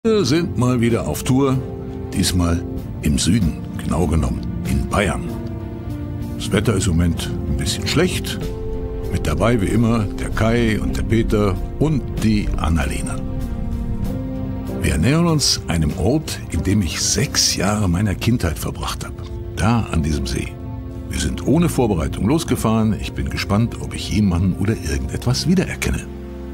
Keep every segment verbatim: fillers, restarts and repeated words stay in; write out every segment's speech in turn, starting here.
Wir sind mal wieder auf Tour, diesmal im Süden, genau genommen in Bayern. Das Wetter ist im Moment ein bisschen schlecht. Mit dabei wie immer der Kai und der Peter und die Annalena. Wir nähern uns einem Ort, in dem ich sechs Jahre meiner Kindheit verbracht habe. Da an diesem See. Wir sind ohne Vorbereitung losgefahren. Ich bin gespannt, ob ich jemanden oder irgendetwas wiedererkenne.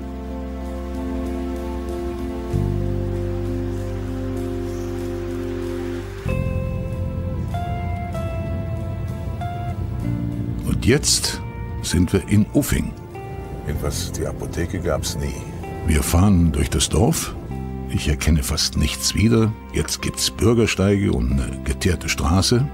Und jetzt sind wir in Uffing. Etwas, die Apotheke gab's nie. Wir fahren durch das Dorf. Ich erkenne fast nichts wieder. Jetzt gibt's Bürgersteige und eine geteerte Straße.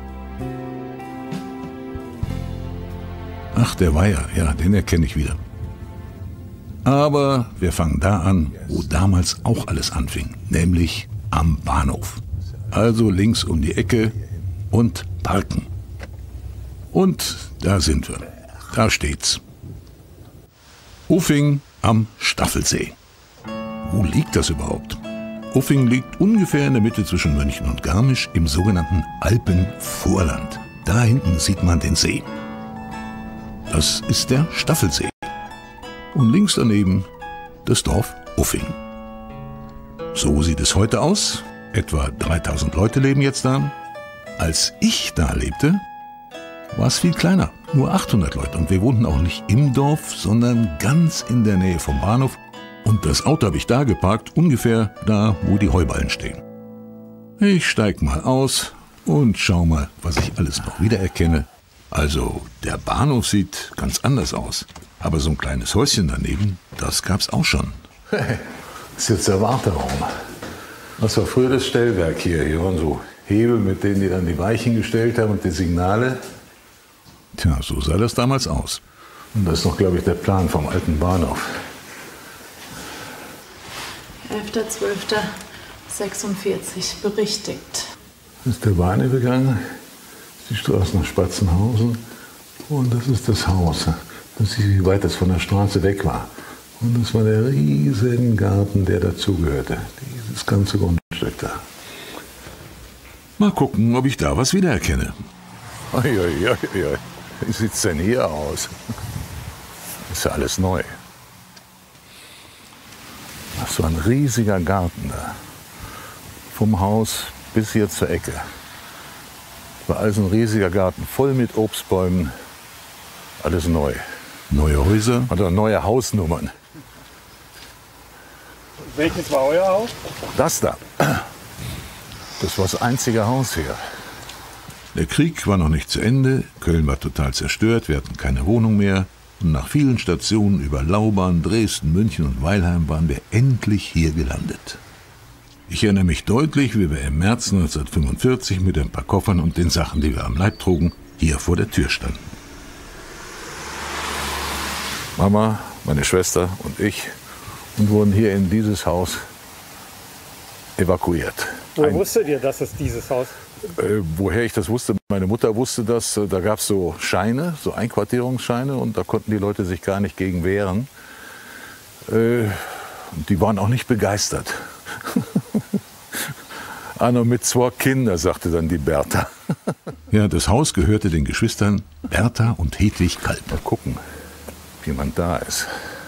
Ach, der Weiher, ja, den erkenne ich wieder. Aber wir fangen da an, wo damals auch alles anfing, nämlich am Bahnhof. Also links um die Ecke und parken. Und da sind wir. Da steht's. Uffing am Staffelsee. Wo liegt das überhaupt? Uffing liegt ungefähr in der Mitte zwischen München und Garmisch im sogenannten Alpenvorland. Da hinten sieht man den See. Das ist der Staffelsee. Und links daneben das Dorf Uffing. So sieht es heute aus. Etwa dreitausend Leute leben jetzt da. Als ich da lebte, war es viel kleiner. Nur achthundert Leute. Und wir wohnten auch nicht im Dorf, sondern ganz in der Nähe vom Bahnhof. Und das Auto habe ich da geparkt, ungefähr da, wo die Heuballen stehen. Ich steig mal aus und schau mal, was ich alles noch wiedererkenne. Also, der Bahnhof sieht ganz anders aus. Aber so ein kleines Häuschen daneben, das gab's auch schon. Das ist jetzt der Warteraum. Das war früher das Stellwerk hier. Hier waren so Hebel, mit denen die dann die Weichen gestellt haben und die Signale. Tja, so sah das damals aus. Und das ist noch, glaube ich, der Plan vom alten Bahnhof. elfter zwölfter sechsundvierzig, berichtigt. Das ist der Bahnübergang, die Straße nach Spatzenhausen und das ist das Haus. Das ist, wie weit das von der Straße weg war. Und das war der riesen Garten, der dazugehörte. Dieses ganze Grundstück da. Mal gucken, ob ich da was wiedererkenne. Uiuiui, wie sieht's denn hier aus? Ist ja alles neu. Das war ein riesiger Garten da. Vom Haus bis hier zur Ecke. War also ein riesiger Garten, voll mit Obstbäumen. Alles neu. Neue Häuser? Und auch neue Hausnummern. Welches war euer Haus? Das da. Das war das einzige Haus hier. Der Krieg war noch nicht zu Ende. Köln war total zerstört. Wir hatten keine Wohnung mehr. Und nach vielen Stationen über Lauban, Dresden, München und Weilheim waren wir endlich hier gelandet. Ich erinnere mich deutlich, wie wir im März neunzehnhundertfünfundvierzig mit ein paar Koffern und den Sachen, die wir am Leib trugen, hier vor der Tür standen. Mama, meine Schwester und ich und wurden hier in dieses Haus evakuiert. Wo Ein, wusstet ihr, dass es dieses Haus? äh, woher ich das wusste, meine Mutter wusste das. äh, Da gab es so Scheine, so Einquartierungsscheine und da konnten die Leute sich gar nicht gegen wehren. Äh, und die waren auch nicht begeistert. Anno mit zwei Kindern, sagte dann die Bertha. Ja, das Haus gehörte den Geschwistern Bertha und Hedwig Kalb. Mal gucken, ob jemand da ist.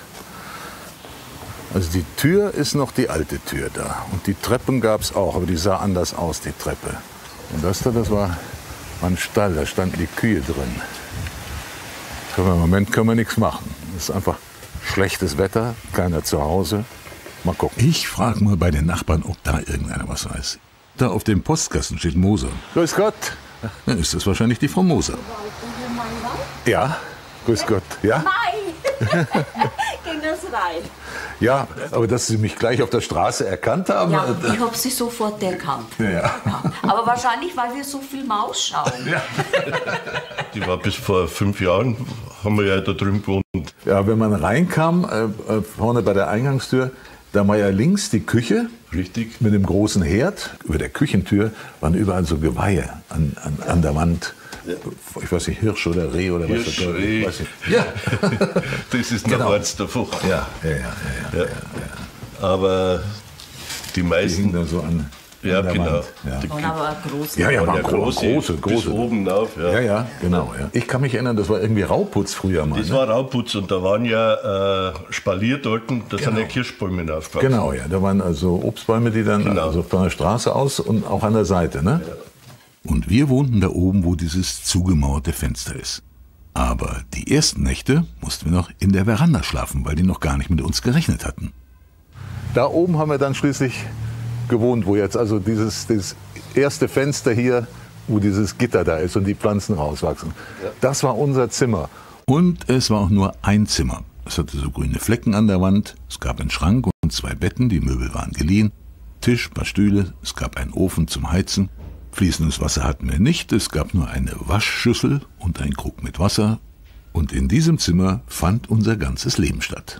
Also die Tür ist noch die alte Tür da. Und die Treppen gab es auch, aber die sah anders aus, die Treppe. Und das da, das war ein Stall, da standen die Kühe drin. Können wir, Im Moment können wir nichts machen. Es ist einfach schlechtes Wetter, keiner zu Hause. Mal gucken. Ich frage mal bei den Nachbarn, ob da irgendeiner was weiß. Da auf dem Postkasten steht Moser. Grüß Gott. Dann ist das wahrscheinlich die Frau Moser. Ja, grüß Gott. Ja? Nein! Ging das rein? Ja, aber dass Sie mich gleich auf der Straße erkannt haben. Ja, äh, ich habe sie sofort erkannt. Ja. Ja. Aber wahrscheinlich, weil wir so viel Maus schauen. Ja. Die war bis vor fünf Jahren, haben wir ja da drüben gewohnt. Ja, wenn man reinkam, äh, äh, vorne bei der Eingangstür, da war ja links die Küche. Richtig. Mit dem großen Herd. Über der Küchentür waren überall so Geweihe an, an, an der Wand. Ich weiß nicht, Hirsch oder Reh oder was. Hirsch, das war. Reh. Weiß ich. Ja. Das ist noch Genau. eins davon. Ja, ja, ja, ja, ja, Ja. ja, ja. Aber die Die meisten. hingen da so an, Ja, an der genau. Wand. Ja. Die- Und aber groß. Ja, ja, waren war ja gro- große, große, bis große. oben auf. Ja. Ja, ja, genau. Ja. Ich kann mich erinnern, das war irgendwie Rauputz früher mal. Das Ne? war Rauputz und da waren ja äh, Spalier dort, da sind ja Kirschbäume aufgewachsen. Genau, ja. Da waren also Obstbäume, die dann Genau. also von der Straße aus und auch an der Seite. Ne? Und wir wohnten da oben, wo dieses zugemauerte Fenster ist. Aber die ersten Nächte mussten wir noch in der Veranda schlafen, weil die noch gar nicht mit uns gerechnet hatten. Da oben haben wir dann schließlich gewohnt, wo jetzt also dieses, dieses erste Fenster hier, wo dieses Gitter da ist und die Pflanzen rauswachsen. Das war unser Zimmer. Und es war auch nur ein Zimmer. Es hatte so grüne Flecken an der Wand, es gab einen Schrank und zwei Betten, die Möbel waren geliehen, Tisch, paar Stühle, es gab einen Ofen zum Heizen. Fließendes Wasser hatten wir nicht, es gab nur eine Waschschüssel und einen Krug mit Wasser. Und in diesem Zimmer fand unser ganzes Leben statt.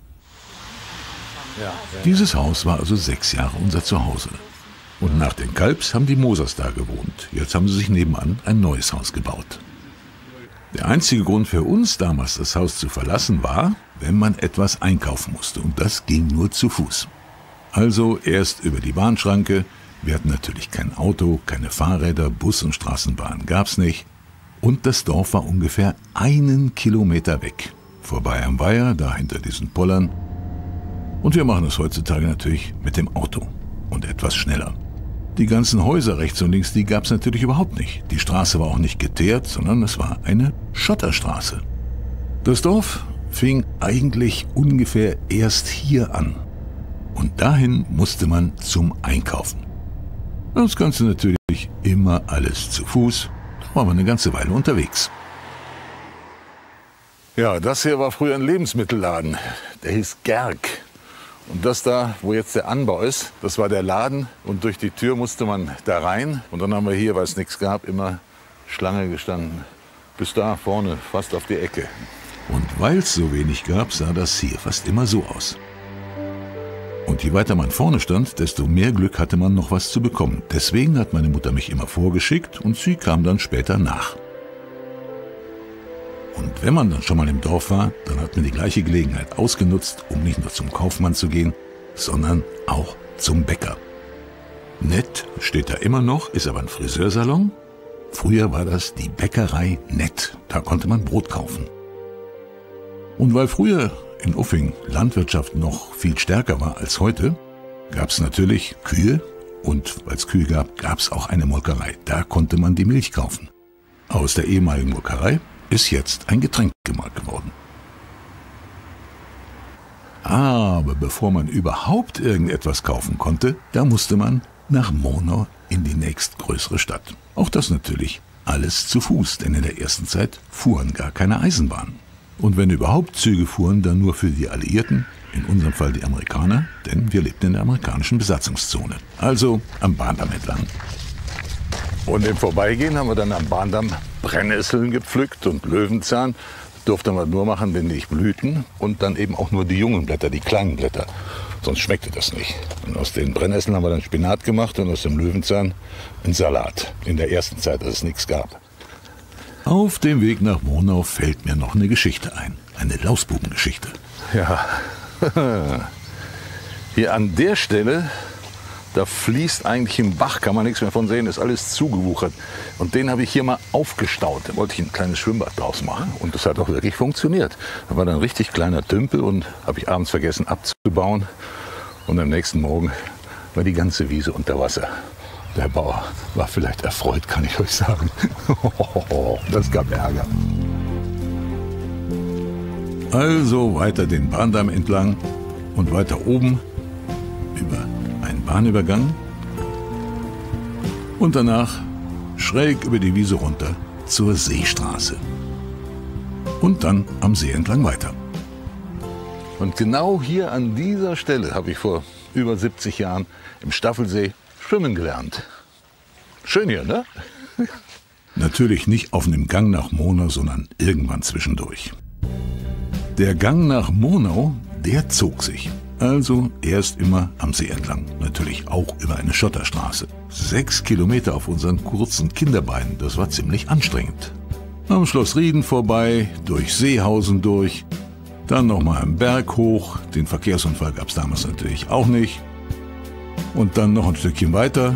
Dieses Haus war also sechs Jahre unser Zuhause. Und nach den Kalbs haben die Mosers da gewohnt. Jetzt haben sie sich nebenan ein neues Haus gebaut. Der einzige Grund für uns damals, das Haus zu verlassen, war, wenn man etwas einkaufen musste. Und das ging nur zu Fuß. Also erst über die Bahnschranke. Wir hatten natürlich kein Auto, keine Fahrräder, Bus und Straßenbahn gab's nicht. Und das Dorf war ungefähr einen Kilometer weg. Vorbei am Weiher, da hinter diesen Pollern. Und wir machen es heutzutage natürlich mit dem Auto. Und etwas schneller. Die ganzen Häuser rechts und links, die gab's natürlich überhaupt nicht. Die Straße war auch nicht geteert, sondern es war eine Schotterstraße. Das Dorf fing eigentlich ungefähr erst hier an. Und dahin musste man zum Einkaufen. Das Ganze natürlich immer alles zu Fuß. Da waren wir eine ganze Weile unterwegs. Ja, das hier war früher ein Lebensmittelladen. Der hieß Gerg. Und das da, wo jetzt der Anbau ist, das war der Laden. Und durch die Tür musste man da rein. Und dann haben wir hier, weil es nichts gab, immer Schlange gestanden. Bis da vorne, fast auf die Ecke. Und weil es so wenig gab, sah das hier fast immer so aus. Und je weiter man vorne stand, desto mehr Glück hatte man, noch was zu bekommen. Deswegen hat meine Mutter mich immer vorgeschickt und sie kam dann später nach. Und wenn man dann schon mal im Dorf war, dann hat man die gleiche Gelegenheit ausgenutzt, um nicht nur zum Kaufmann zu gehen, sondern auch zum Bäcker. Nett steht da immer noch, ist aber ein Friseursalon. Früher war das die Bäckerei Nett, da konnte man Brot kaufen. Und weil früher in Uffing Landwirtschaft noch viel stärker war als heute, gab es natürlich Kühe und weil es Kühe gab, gab es auch eine Molkerei. Da konnte man die Milch kaufen. Aus der ehemaligen Molkerei ist jetzt ein Getränkemarkt geworden. Aber bevor man überhaupt irgendetwas kaufen konnte, da musste man nach Monau in die nächstgrößere Stadt. Auch das natürlich alles zu Fuß, denn in der ersten Zeit fuhren gar keine Eisenbahnen. Und wenn überhaupt Züge fuhren, dann nur für die Alliierten, in unserem Fall die Amerikaner, denn wir lebten in der amerikanischen Besatzungszone, also am Bahndamm entlang. Und im Vorbeigehen haben wir dann am Bahndamm Brennnesseln gepflückt und Löwenzahn. Das durfte man nur machen, wenn die blühten. Und dann eben auch nur die jungen Blätter, die kleinen Blätter. Sonst schmeckte das nicht. Und aus den Brennnesseln haben wir dann Spinat gemacht und aus dem Löwenzahn einen Salat. In der ersten Zeit, als es nichts gab. Auf dem Weg nach Monau fällt mir noch eine Geschichte ein. Eine Lausbubengeschichte. Ja, hier an der Stelle, da fließt eigentlich ein Bach, kann man nichts mehr von sehen, ist alles zugewuchert. Und den habe ich hier mal aufgestaut. Da wollte ich ein kleines Schwimmbad draus machen. Und das hat auch wirklich funktioniert. Da war dann ein richtig kleiner Tümpel und habe ich abends vergessen abzubauen. Und am nächsten Morgen war die ganze Wiese unter Wasser. Der Bauer war vielleicht erfreut, kann ich euch sagen. Das gab Ärger. Also weiter den Bahndamm entlang und weiter oben über einen Bahnübergang und danach schräg über die Wiese runter zur Seestraße. Und dann am See entlang weiter. Und genau hier an dieser Stelle habe ich vor über siebzig Jahren im Staffelsee schwimmen gelernt. Schön hier, ne? Natürlich nicht auf einem Gang nach Monau, sondern irgendwann zwischendurch. Der Gang nach Monau, der zog sich. Also erst immer am See entlang. Natürlich auch über eine Schotterstraße. Sechs Kilometer auf unseren kurzen Kinderbeinen, das war ziemlich anstrengend. Am Schloss Rieden vorbei, durch Seehausen durch, dann nochmal am Berg hoch. Den Verkehrsunfall gab es damals natürlich auch nicht. Und dann noch ein Stückchen weiter.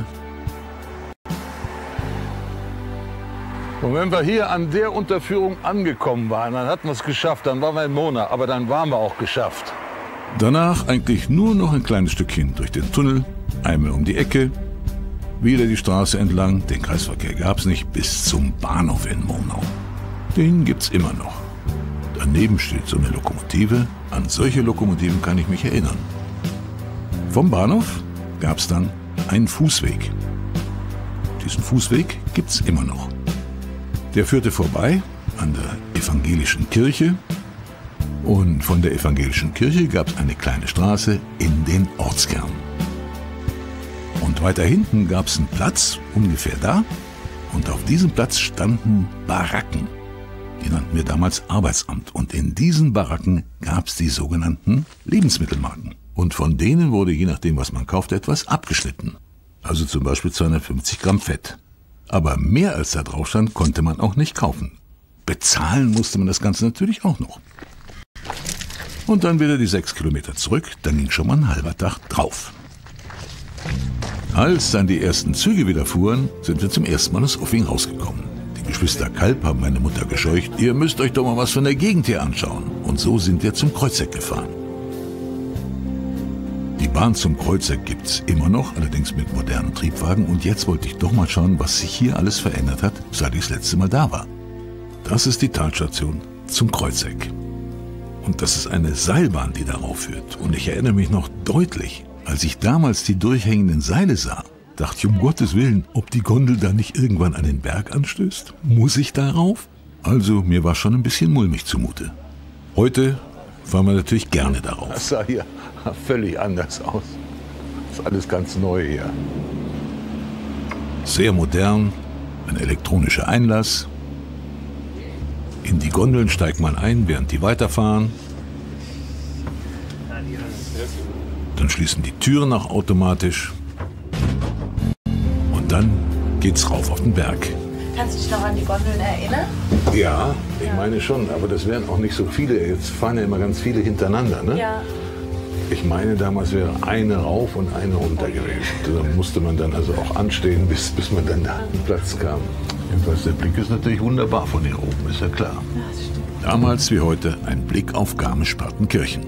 Und wenn wir hier an der Unterführung angekommen waren, dann hatten wir es geschafft, dann waren wir in Mona, aber dann waren wir auch geschafft. Danach eigentlich nur noch ein kleines Stückchen durch den Tunnel, einmal um die Ecke, wieder die Straße entlang, den Kreisverkehr gab's nicht, bis zum Bahnhof in Monau. Den gibt's immer noch. Daneben steht so eine Lokomotive, an solche Lokomotiven kann ich mich erinnern. Vom Bahnhof gab's dann einen Fußweg. Diesen Fußweg gibt's immer noch. Der führte vorbei an der evangelischen Kirche und von der evangelischen Kirche gab es eine kleine Straße in den Ortskern. Und weiter hinten gab es einen Platz, ungefähr da, und auf diesem Platz standen Baracken. Die nannten wir damals Arbeitsamt. Und in diesen Baracken gab es die sogenannten Lebensmittelmarken. Und von denen wurde, je nachdem, was man kaufte, etwas abgeschnitten. Also zum Beispiel zweihundertfünfzig Gramm Fett. Aber mehr als da drauf stand, konnte man auch nicht kaufen. Bezahlen musste man das Ganze natürlich auch noch. Und dann wieder die sechs Kilometer zurück, dann ging schon mal ein halber Tag drauf. Als dann die ersten Züge wieder fuhren, sind wir zum ersten Mal aus Uffing rausgekommen. Die Geschwister Kalb haben meine Mutter gescheucht, ihr müsst euch doch mal was von der Gegend hier anschauen. Und so sind wir zum Kreuzeck gefahren. Die Bahn zum Kreuzeck gibt's immer noch, allerdings mit modernen Triebwagen. Und jetzt wollte ich doch mal schauen, was sich hier alles verändert hat, seit ich das letzte Mal da war. Das ist die Talstation zum Kreuzeck. Und das ist eine Seilbahn, die darauf führt. Und ich erinnere mich noch deutlich, als ich damals die durchhängenden Seile sah, dachte ich, um Gottes Willen, ob die Gondel da nicht irgendwann an den Berg anstößt? Muss ich darauf? Also, mir war schon ein bisschen mulmig zumute. Heute fahren wir natürlich gerne darauf. Das sah hier völlig anders aus. Das ist alles ganz neu hier. Sehr modern, ein elektronischer Einlass. In die Gondeln steigt man ein, während die weiterfahren. Dann schließen die Türen auch automatisch. Und dann geht's rauf auf den Berg. Kannst du dich noch an die Gondeln erinnern? Ja, ich meine schon, aber das wären auch nicht so viele. Jetzt fahren ja immer ganz viele hintereinander, ne? Ja. Ich meine, damals wäre eine rauf und eine runter gewesen. Da musste man dann also auch anstehen, bis, bis man dann da an den Platz kam. Jedenfalls, der Blick ist natürlich wunderbar von hier oben, ist ja klar. Ja, das stimmt. Damals wie heute ein Blick auf Garmisch-Partenkirchen.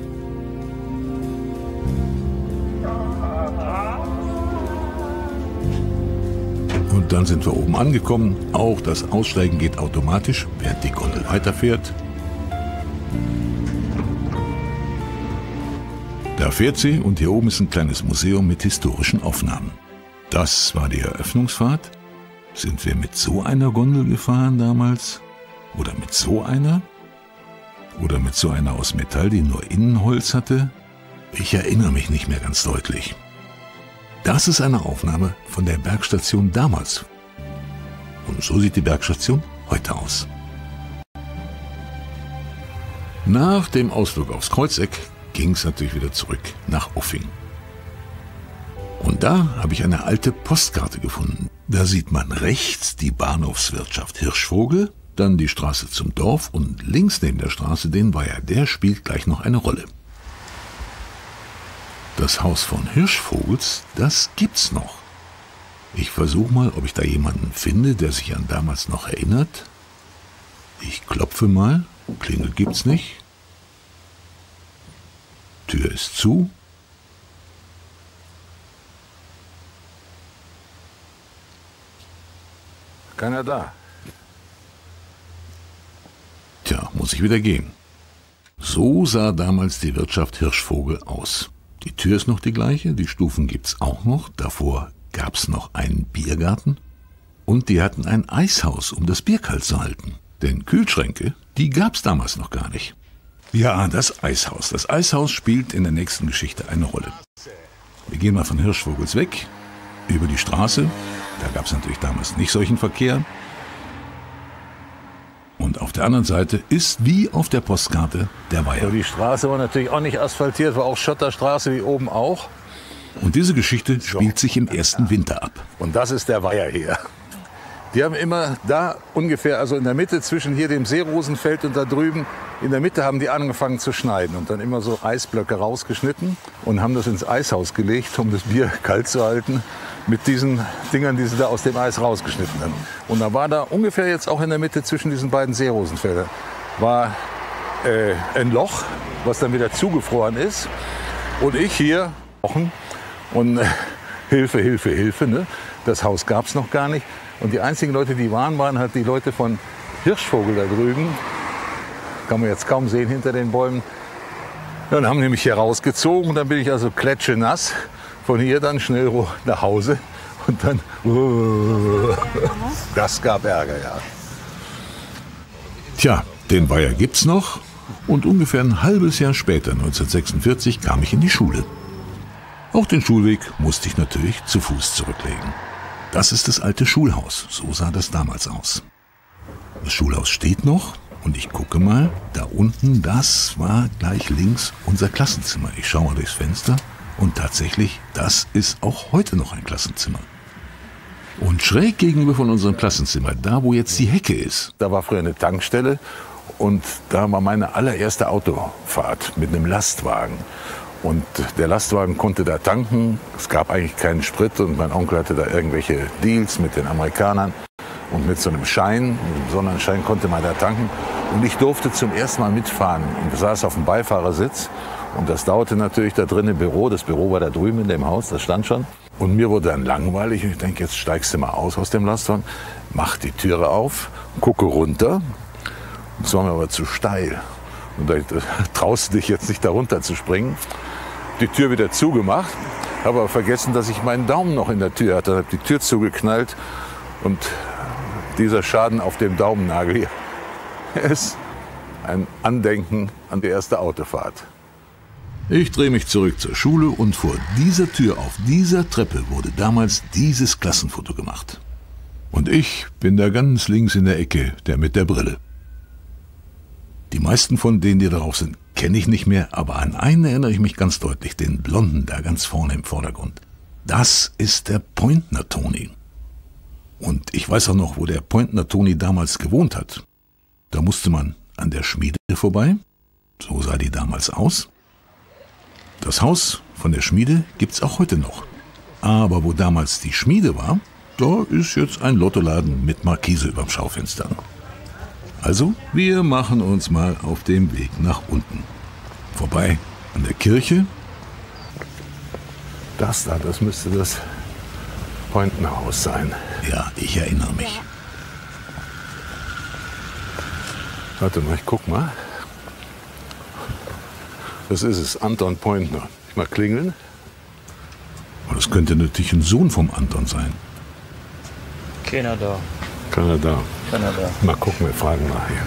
Und dann sind wir oben angekommen. Auch das Aussteigen geht automatisch, während die Gondel weiterfährt. Da fährt sie und hier oben ist ein kleines Museum mit historischen Aufnahmen. Das war die Eröffnungsfahrt. Sind wir mit so einer Gondel gefahren damals? Oder mit so einer? Oder mit so einer aus Metall, die nur Innenholz hatte? Ich erinnere mich nicht mehr ganz deutlich. Das ist eine Aufnahme von der Bergstation damals. Und so sieht die Bergstation heute aus. Nach dem Ausflug aufs Kreuzeck ging es natürlich wieder zurück nach Uffing. Und da habe ich eine alte Postkarte gefunden. Da sieht man rechts die Bahnhofswirtschaft Hirschvogel, dann die Straße zum Dorf und links neben der Straße den Weiher. Der spielt gleich noch eine Rolle. Das Haus von Hirschvogels, das gibt's noch. Ich versuche mal, ob ich da jemanden finde, der sich an damals noch erinnert. Ich klopfe mal, Klingel gibt's nicht. Tür ist zu. Keiner da. Tja, muss ich wieder gehen. So sah damals die Wirtschaft Hirschvogel aus. Die Tür ist noch die gleiche, die Stufen gibt's auch noch. Davor gab's noch einen Biergarten. Und die hatten ein Eishaus, um das Bier kalt zu halten. Denn Kühlschränke, die gab's damals noch gar nicht. Ja, das Eishaus. Das Eishaus spielt in der nächsten Geschichte eine Rolle. Wir gehen mal von Hirschvogels weg, über die Straße. Da gab es natürlich damals nicht solchen Verkehr. Und auf der anderen Seite ist wie auf der Postkarte der Weiher. Die Straße war natürlich auch nicht asphaltiert, war auch Schotterstraße wie oben auch. Und diese Geschichte spielt sich im ersten Winter ab. Und das ist der Weiher hier. Die haben immer da ungefähr, also in der Mitte zwischen hier dem Seerosenfeld und da drüben, in der Mitte haben die angefangen zu schneiden und dann immer so Eisblöcke rausgeschnitten und haben das ins Eishaus gelegt, um das Bier kalt zu halten, mit diesen Dingern, die sie da aus dem Eis rausgeschnitten haben. Und da war da ungefähr jetzt auch in der Mitte zwischen diesen beiden Seerosenfeldern, war äh, ein Loch, was dann wieder zugefroren ist. Und ich hier und äh, Hilfe, Hilfe, Hilfe. Ne? Das Haus gab es noch gar nicht. Und die einzigen Leute, die waren, waren halt die Leute von Hirschvogel da drüben. Kann man jetzt kaum sehen hinter den Bäumen. Ja, und haben nämlich hier rausgezogen. Und dann bin ich also klatschenass von hier dann schnell nach Hause. Und dann, uh, das gab Ärger, ja. Tja, den Weiher gibt's noch. Und ungefähr ein halbes Jahr später, neunzehnhundertsechsundvierzig, kam ich in die Schule. Auch den Schulweg musste ich natürlich zu Fuß zurücklegen. Das ist das alte Schulhaus. So sah das damals aus. Das Schulhaus steht noch und ich gucke mal, da unten, das war gleich links unser Klassenzimmer. Ich schaue mal durchs Fenster und tatsächlich, das ist auch heute noch ein Klassenzimmer. Und schräg gegenüber von unserem Klassenzimmer, da wo jetzt die Hecke ist, da war früher eine Tankstelle und da war meine allererste Autofahrt mit einem Lastwagen. Und der Lastwagen konnte da tanken. Es gab eigentlich keinen Sprit und mein Onkel hatte da irgendwelche Deals mit den Amerikanern. Und mit so einem Schein, mit einem Sonnenschein konnte man da tanken. Und ich durfte zum ersten Mal mitfahren und saß auf dem Beifahrersitz. Und das dauerte natürlich da drin im Büro. Das Büro war da drüben in dem Haus, das stand schon. Und mir wurde dann langweilig. Und ich denke, jetzt steigst du mal aus aus dem Lastwagen, mach die Türe auf, gucke runter. Das war mir aber zu steil. Und da traust du dich jetzt nicht da runter zu springen. Die Tür wieder zugemacht, habe aber vergessen, dass ich meinen Daumen noch in der Tür hatte. Habe die Tür zugeknallt und dieser Schaden auf dem Daumennagel hier ist ein Andenken an die erste Autofahrt. Ich drehe mich zurück zur Schule und vor dieser Tür auf dieser Treppe wurde damals dieses Klassenfoto gemacht. Und ich bin da ganz links in der Ecke, der mit der Brille. Die meisten von denen, die darauf sind, kenne ich nicht mehr, aber an einen erinnere ich mich ganz deutlich, den Blonden da ganz vorne im Vordergrund. Das ist der Pointner Toni. Und ich weiß auch noch, wo der Pointner Toni damals gewohnt hat. Da musste man an der Schmiede vorbei, so sah die damals aus. Das Haus von der Schmiede gibt's auch heute noch. Aber wo damals die Schmiede war, da ist jetzt ein Lottoladen mit Markise überm Schaufenster. Also, wir machen uns mal auf dem Weg nach unten. Vorbei an der Kirche. Das da, das müsste das Pointner-Haus sein. Ja, ich erinnere mich. Warte mal, ich guck mal. Das ist es, Anton Pointner. Ich mal klingeln. Aber das könnte natürlich ein Sohn vom Anton sein. Keiner da. Keiner da. Keiner da. Mal gucken, wir fragen nachher.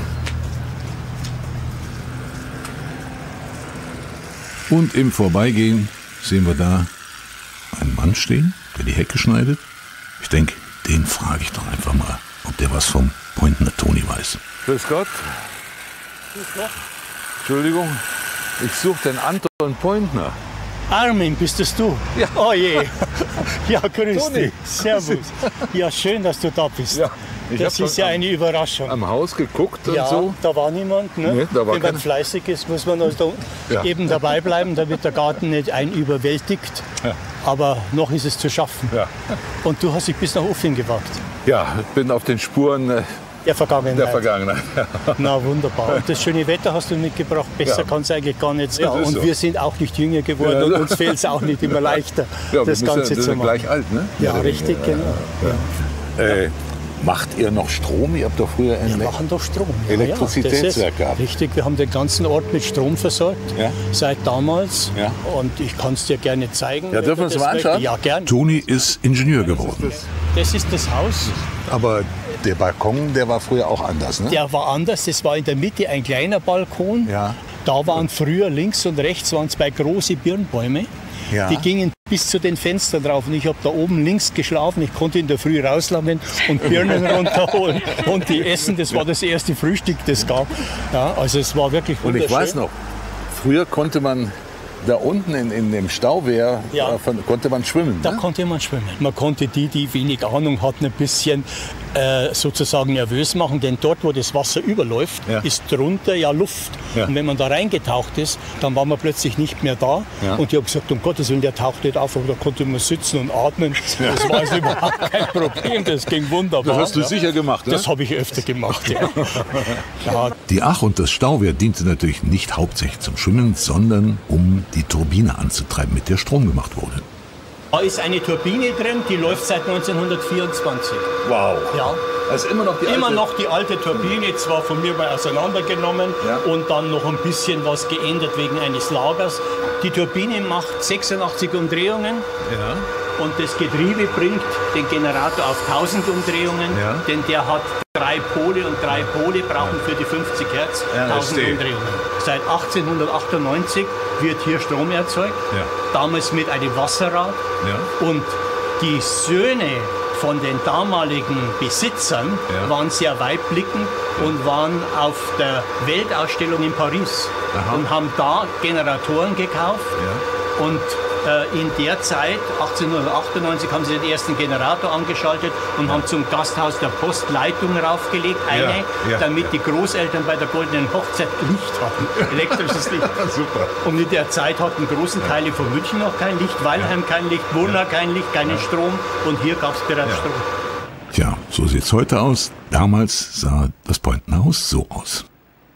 Und im Vorbeigehen sehen wir da einen Mann stehen, der die Hecke schneidet. Ich denke, den frage ich doch einfach mal, ob der was vom Pointner Toni weiß. Grüß Gott. Grüß Gott. Entschuldigung, ich suche den Anton Pointner. Armin, bist das du? Ja. Oh je. Ja, grüß Toni. dich. Servus. Ja, schön, dass du da bist. Ja, ich das hab ist ja am- eine Überraschung. Am Haus geguckt und Ja, so. da war niemand. Ne? Nee, da war Wenn man keiner. fleißig ist, muss man also Ja. eben dabei bleiben, damit der Garten nicht einen überwältigt. Ja. Aber noch ist es zu schaffen. Ja. Und du hast dich bis nach Uffing gewagt. Ja, ich bin auf den Spuren äh, Der Vergangenheit. der Vergangenheit. Na wunderbar. Und das schöne Wetter hast du mitgebracht. Besser Ja. kann es eigentlich gar nicht sein. Das ist Und so. wir sind auch nicht jünger geworden Ja. und uns fällt es auch nicht immer leichter, Ja, wir das müssen- Ganze wir zu sind machen. gleich alt, ne? Ja, Mehr oder richtig, weniger. genau. Äh, macht ihr noch Strom? Ihr habt doch früher ein Wir machen doch Strom. Ja, Elektrizitätswerk ja, das ist gehabt. Richtig, wir haben den ganzen Ort mit Strom versorgt, Ja. seit damals. Ja. Und ich kann es dir gerne zeigen. Ja, wenn dürfen du wir uns das mal möchtest. anschauen? Ja, gern. Toni ist Ingenieur geworden. Das ist das Haus. Aber der Balkon, der war früher auch anders, ne? Der war anders. Das war in der Mitte ein kleiner Balkon. Ja. Da waren früher links und rechts waren zwei große Birnbäume. Ja. Die gingen bis zu den Fenstern drauf. Und ich habe da oben links geschlafen. Ich konnte in der Früh rauslangen und Birnen runterholen und die essen. Das war das erste Frühstück, das gab. Ja, also es war wirklich Und wunderschön. ich weiß noch, früher konnte man da unten in, in dem Stauwehr Ja. äh, von, konnte man schwimmen. Da Ne? konnte man schwimmen. Man konnte die, die wenig Ahnung hatten, ein bisschen äh, sozusagen nervös machen, denn dort, wo das Wasser überläuft, Ja. ist drunter ja Luft. Ja. Und wenn man da reingetaucht ist, dann war man plötzlich nicht mehr da. Ja. Und ich habe gesagt, um Gottes Willen, der taucht nicht auf, aber da konnte man sitzen und atmen. Das war also überhaupt kein Problem, das ging wunderbar. Das hast du ja. sicher gemacht, ne? Das habe ich öfter gemacht, ja. ja. Die Ach und das Stauwehr diente natürlich nicht hauptsächlich zum Schwimmen, sondern um die Turbine anzutreiben, mit der Strom gemacht wurde. Da ist eine Turbine drin, die läuft seit neunzehnhundertvierundzwanzig. Wow. Ja. Das ist immer noch die Immer alte- noch die alte Turbine, zwar von mir mal auseinandergenommen Ja. und dann noch ein bisschen was geändert wegen eines Lagers. Die Turbine macht sechsundachtzig Umdrehungen Ja. und das Getriebe bringt den Generator auf tausend Umdrehungen, Ja. denn der hat drei Pole und drei Pole brauchen für die fünfzig Hertz Ja, das tausend steht. Umdrehungen. Seit achtzehnhundertachtundneunzig wird hier Strom erzeugt, Ja. damals mit einem Wasserrad. Ja. Und die Söhne von den damaligen Besitzern Ja. waren sehr weitblickend und waren auf der Weltausstellung in Paris Aha. und haben da Generatoren gekauft. Ja. Und äh, in der Zeit, achtzehnhundertachtundneunzig, haben sie den ersten Generator angeschaltet und haben zum Gasthaus der Post Leitung raufgelegt, eine, Ja, ja, damit ja. die Großeltern bei der Goldenen Hochzeit Licht hatten, elektrisches Licht. Super. Und in der Zeit hatten großen Teile von München noch kein Licht, Weilheim kein Licht, Murnau kein Licht, keinen Strom und hier gab es bereits Ja. Strom. Tja, so sieht's heute aus. Damals sah das Pointenhaus so aus.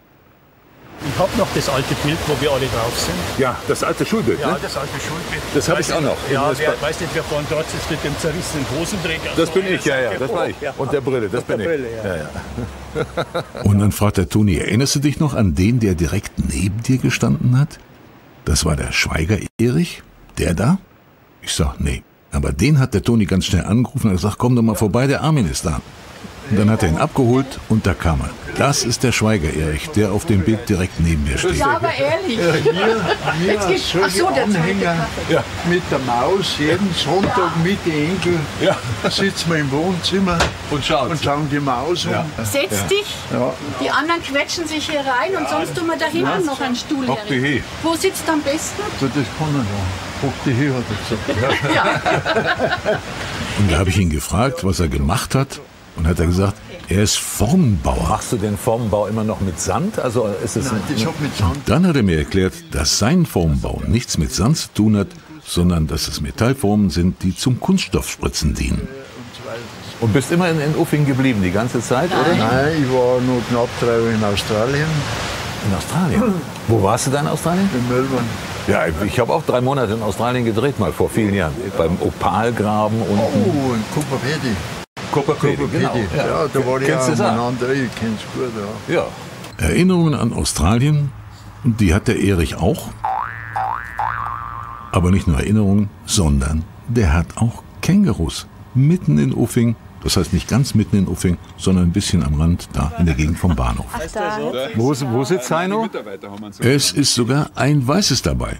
Ich habe noch das alte Bild, wo wir alle drauf sind. Ja, das alte Schulbild. Ja, Ne? das alte Schulbild. Das hab Weiß ich auch nicht- noch. Ja, Das wer, war- weiß nicht, wer vorne dort sitzt mit dem zerrissenen Hosenträger. Das So bin eine ich, ja, ja, Seite das war hoch. ich. Ja. Und der Brille, das bin der ich. Brille, ja. Ja, ja. Und dann fragt der Toni, erinnerst du dich noch an den, der direkt neben dir gestanden hat? Das war der Schweiger Erich, der da? Ich sag, nee. Aber den hat der Toni ganz schnell angerufen und gesagt, komm doch mal vorbei, der Armin ist da. Und dann hat er ihn abgeholt und da kam er. Das ist der Schweiger Erich, der auf dem Bild direkt neben mir steht. Ja, aber ehrlich. Jetzt geht's- ach so, der zweite Kaffee. Mit der Maus jeden Sonntag mit den Enkeln Ja. sitzen wir im Wohnzimmer Und schaut. und schauen die Maus um. Setz dich. Ja. Die anderen quetschen sich hier rein und sonst tun wir da hinten noch einen Stuhl Hock die her. hin. Wo sitzt am besten? So, das kann er ja. Hock die hier, hat er gesagt. Und da habe ich ihn gefragt, was er gemacht hat. Und hat er gesagt, er ist Formbauer. Machst du den Formbau immer noch mit Sand? Also ist es Nein, das hat mit Sand. Dann hat er mir erklärt, dass sein Formbau nichts mit Sand zu tun hat, sondern dass es Metallformen sind, die zum Kunststoffspritzen dienen. Und bist immer in, in Uffing geblieben die ganze Zeit, oder? Nein, ich war noch knapp drei Jahre in Australien, In Australien. Wo warst du dann in Australien? in Melbourne. Ja, ich habe auch drei Monate in Australien gedreht, mal vor vielen Jahren. Beim Opalgraben und Oh, in Kupapedi. Kopapedi, genau. Kupapedi. Ja, da war ich Kennst auch du das auch? umeinander. Ich kenn's gut, ja. Ja. Erinnerungen an Australien, und die hat der Erich auch. Aber nicht nur Erinnerungen, sondern der hat auch Kängurus mitten in Uffing. Das heißt nicht ganz mitten in Uffing, sondern ein bisschen am Rand, da in der Gegend vom Bahnhof. Wo, wo sitzt Heino? Es ist sogar ein Weißes dabei.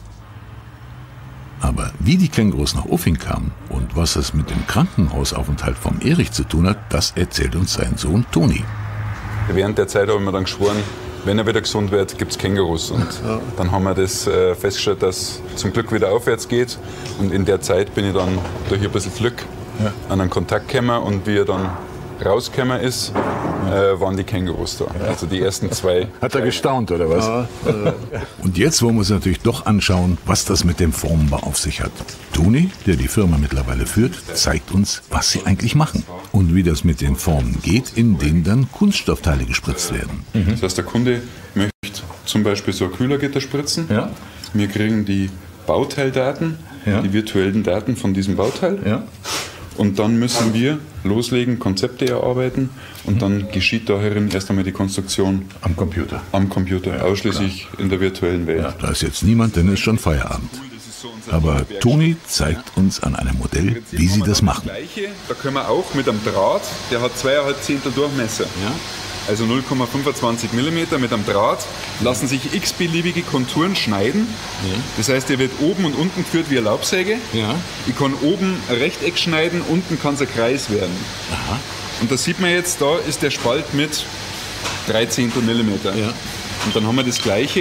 Aber wie die Kängurus nach Uffing kamen und was es mit dem Krankenhausaufenthalt vom Erich zu tun hat, das erzählt uns sein Sohn Toni. Während der Zeit habe ich mir dann geschworen, wenn er wieder gesund wird, gibt es Kängurus. Und dann haben wir das äh, festgestellt, dass zum Glück wieder aufwärts geht. Und in der Zeit bin ich dann durch ein bisschen Glück an einen Kontakt gekommen. Und wie er dann rausgekommen ist, äh, waren die Kängurus da. Also die ersten zwei. Hat er gestaunt, oder was? Und jetzt wollen wir uns natürlich doch anschauen, was das mit dem Formbau auf sich hat. Toni, der die Firma mittlerweile führt, zeigt uns, was sie eigentlich machen und wie das mit den Formen geht, in denen dann Kunststoffteile gespritzt werden. Das heißt, der Kunde möchte zum Beispiel so ein Kühlergitter spritzen. Ja. Wir kriegen die Bauteildaten, Ja. die virtuellen Daten von diesem Bauteil. Ja. Und dann müssen wir loslegen, Konzepte erarbeiten und dann geschieht daherin erst einmal die Konstruktion Am Computer. am Computer, ausschließlich in der virtuellen Welt. Da ist jetzt niemand, denn es ist schon Feierabend. Aber Toni zeigt uns an einem Modell, wie sie das machen. Gleiche, da können wir auch mit einem Draht, der hat zweieinhalb Zehntel Durchmesser. Also null Komma fünfundzwanzig Millimeter mit einem Draht lassen sich x-beliebige Konturen schneiden. Das heißt, der wird oben und unten geführt wie eine Laubsäge. Ja. Ich kann oben ein Rechteck schneiden, unten kann es ein Kreis werden. Und das sieht man jetzt, da ist der Spalt mit drei Zehntel Millimeter. Ja. Und dann haben wir das Gleiche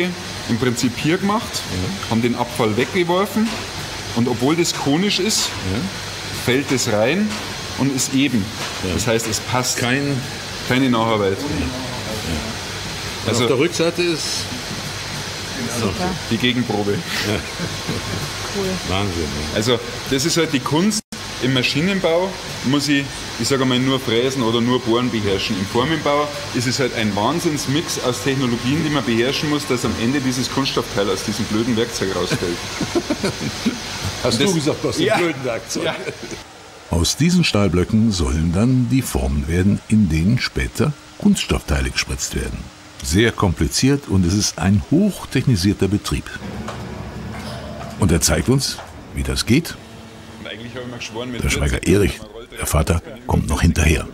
im Prinzip hier gemacht, ja. haben den Abfall weggeworfen und obwohl das konisch ist, ja. fällt es rein und ist eben. Ja. Das heißt, es passt. Kein, keine Nacharbeit. Ja. Ja. Also auf der Rückseite ist super. Die Gegenprobe. Ja. Cool. Wahnsinn. Ja. Also das ist halt die Kunst. Im Maschinenbau muss ich, ich sage mal, nur Fräsen oder nur Bohren beherrschen. Im Formenbau ist es halt ein Wahnsinnsmix aus Technologien, die man beherrschen muss, dass am Ende dieses Kunststoffteil aus diesem blöden Werkzeug rausfällt. Hast das, du gesagt, aus dem ja. blöden Werkzeug? Ja. Aus diesen Stahlblöcken sollen dann die Formen werden, in denen später Kunststoffteile gespritzt werden. Sehr kompliziert und es ist ein hochtechnisierter Betrieb. Und er zeigt uns, wie das geht. Der Schweiger Erich, der Vater, kommt noch hinterher.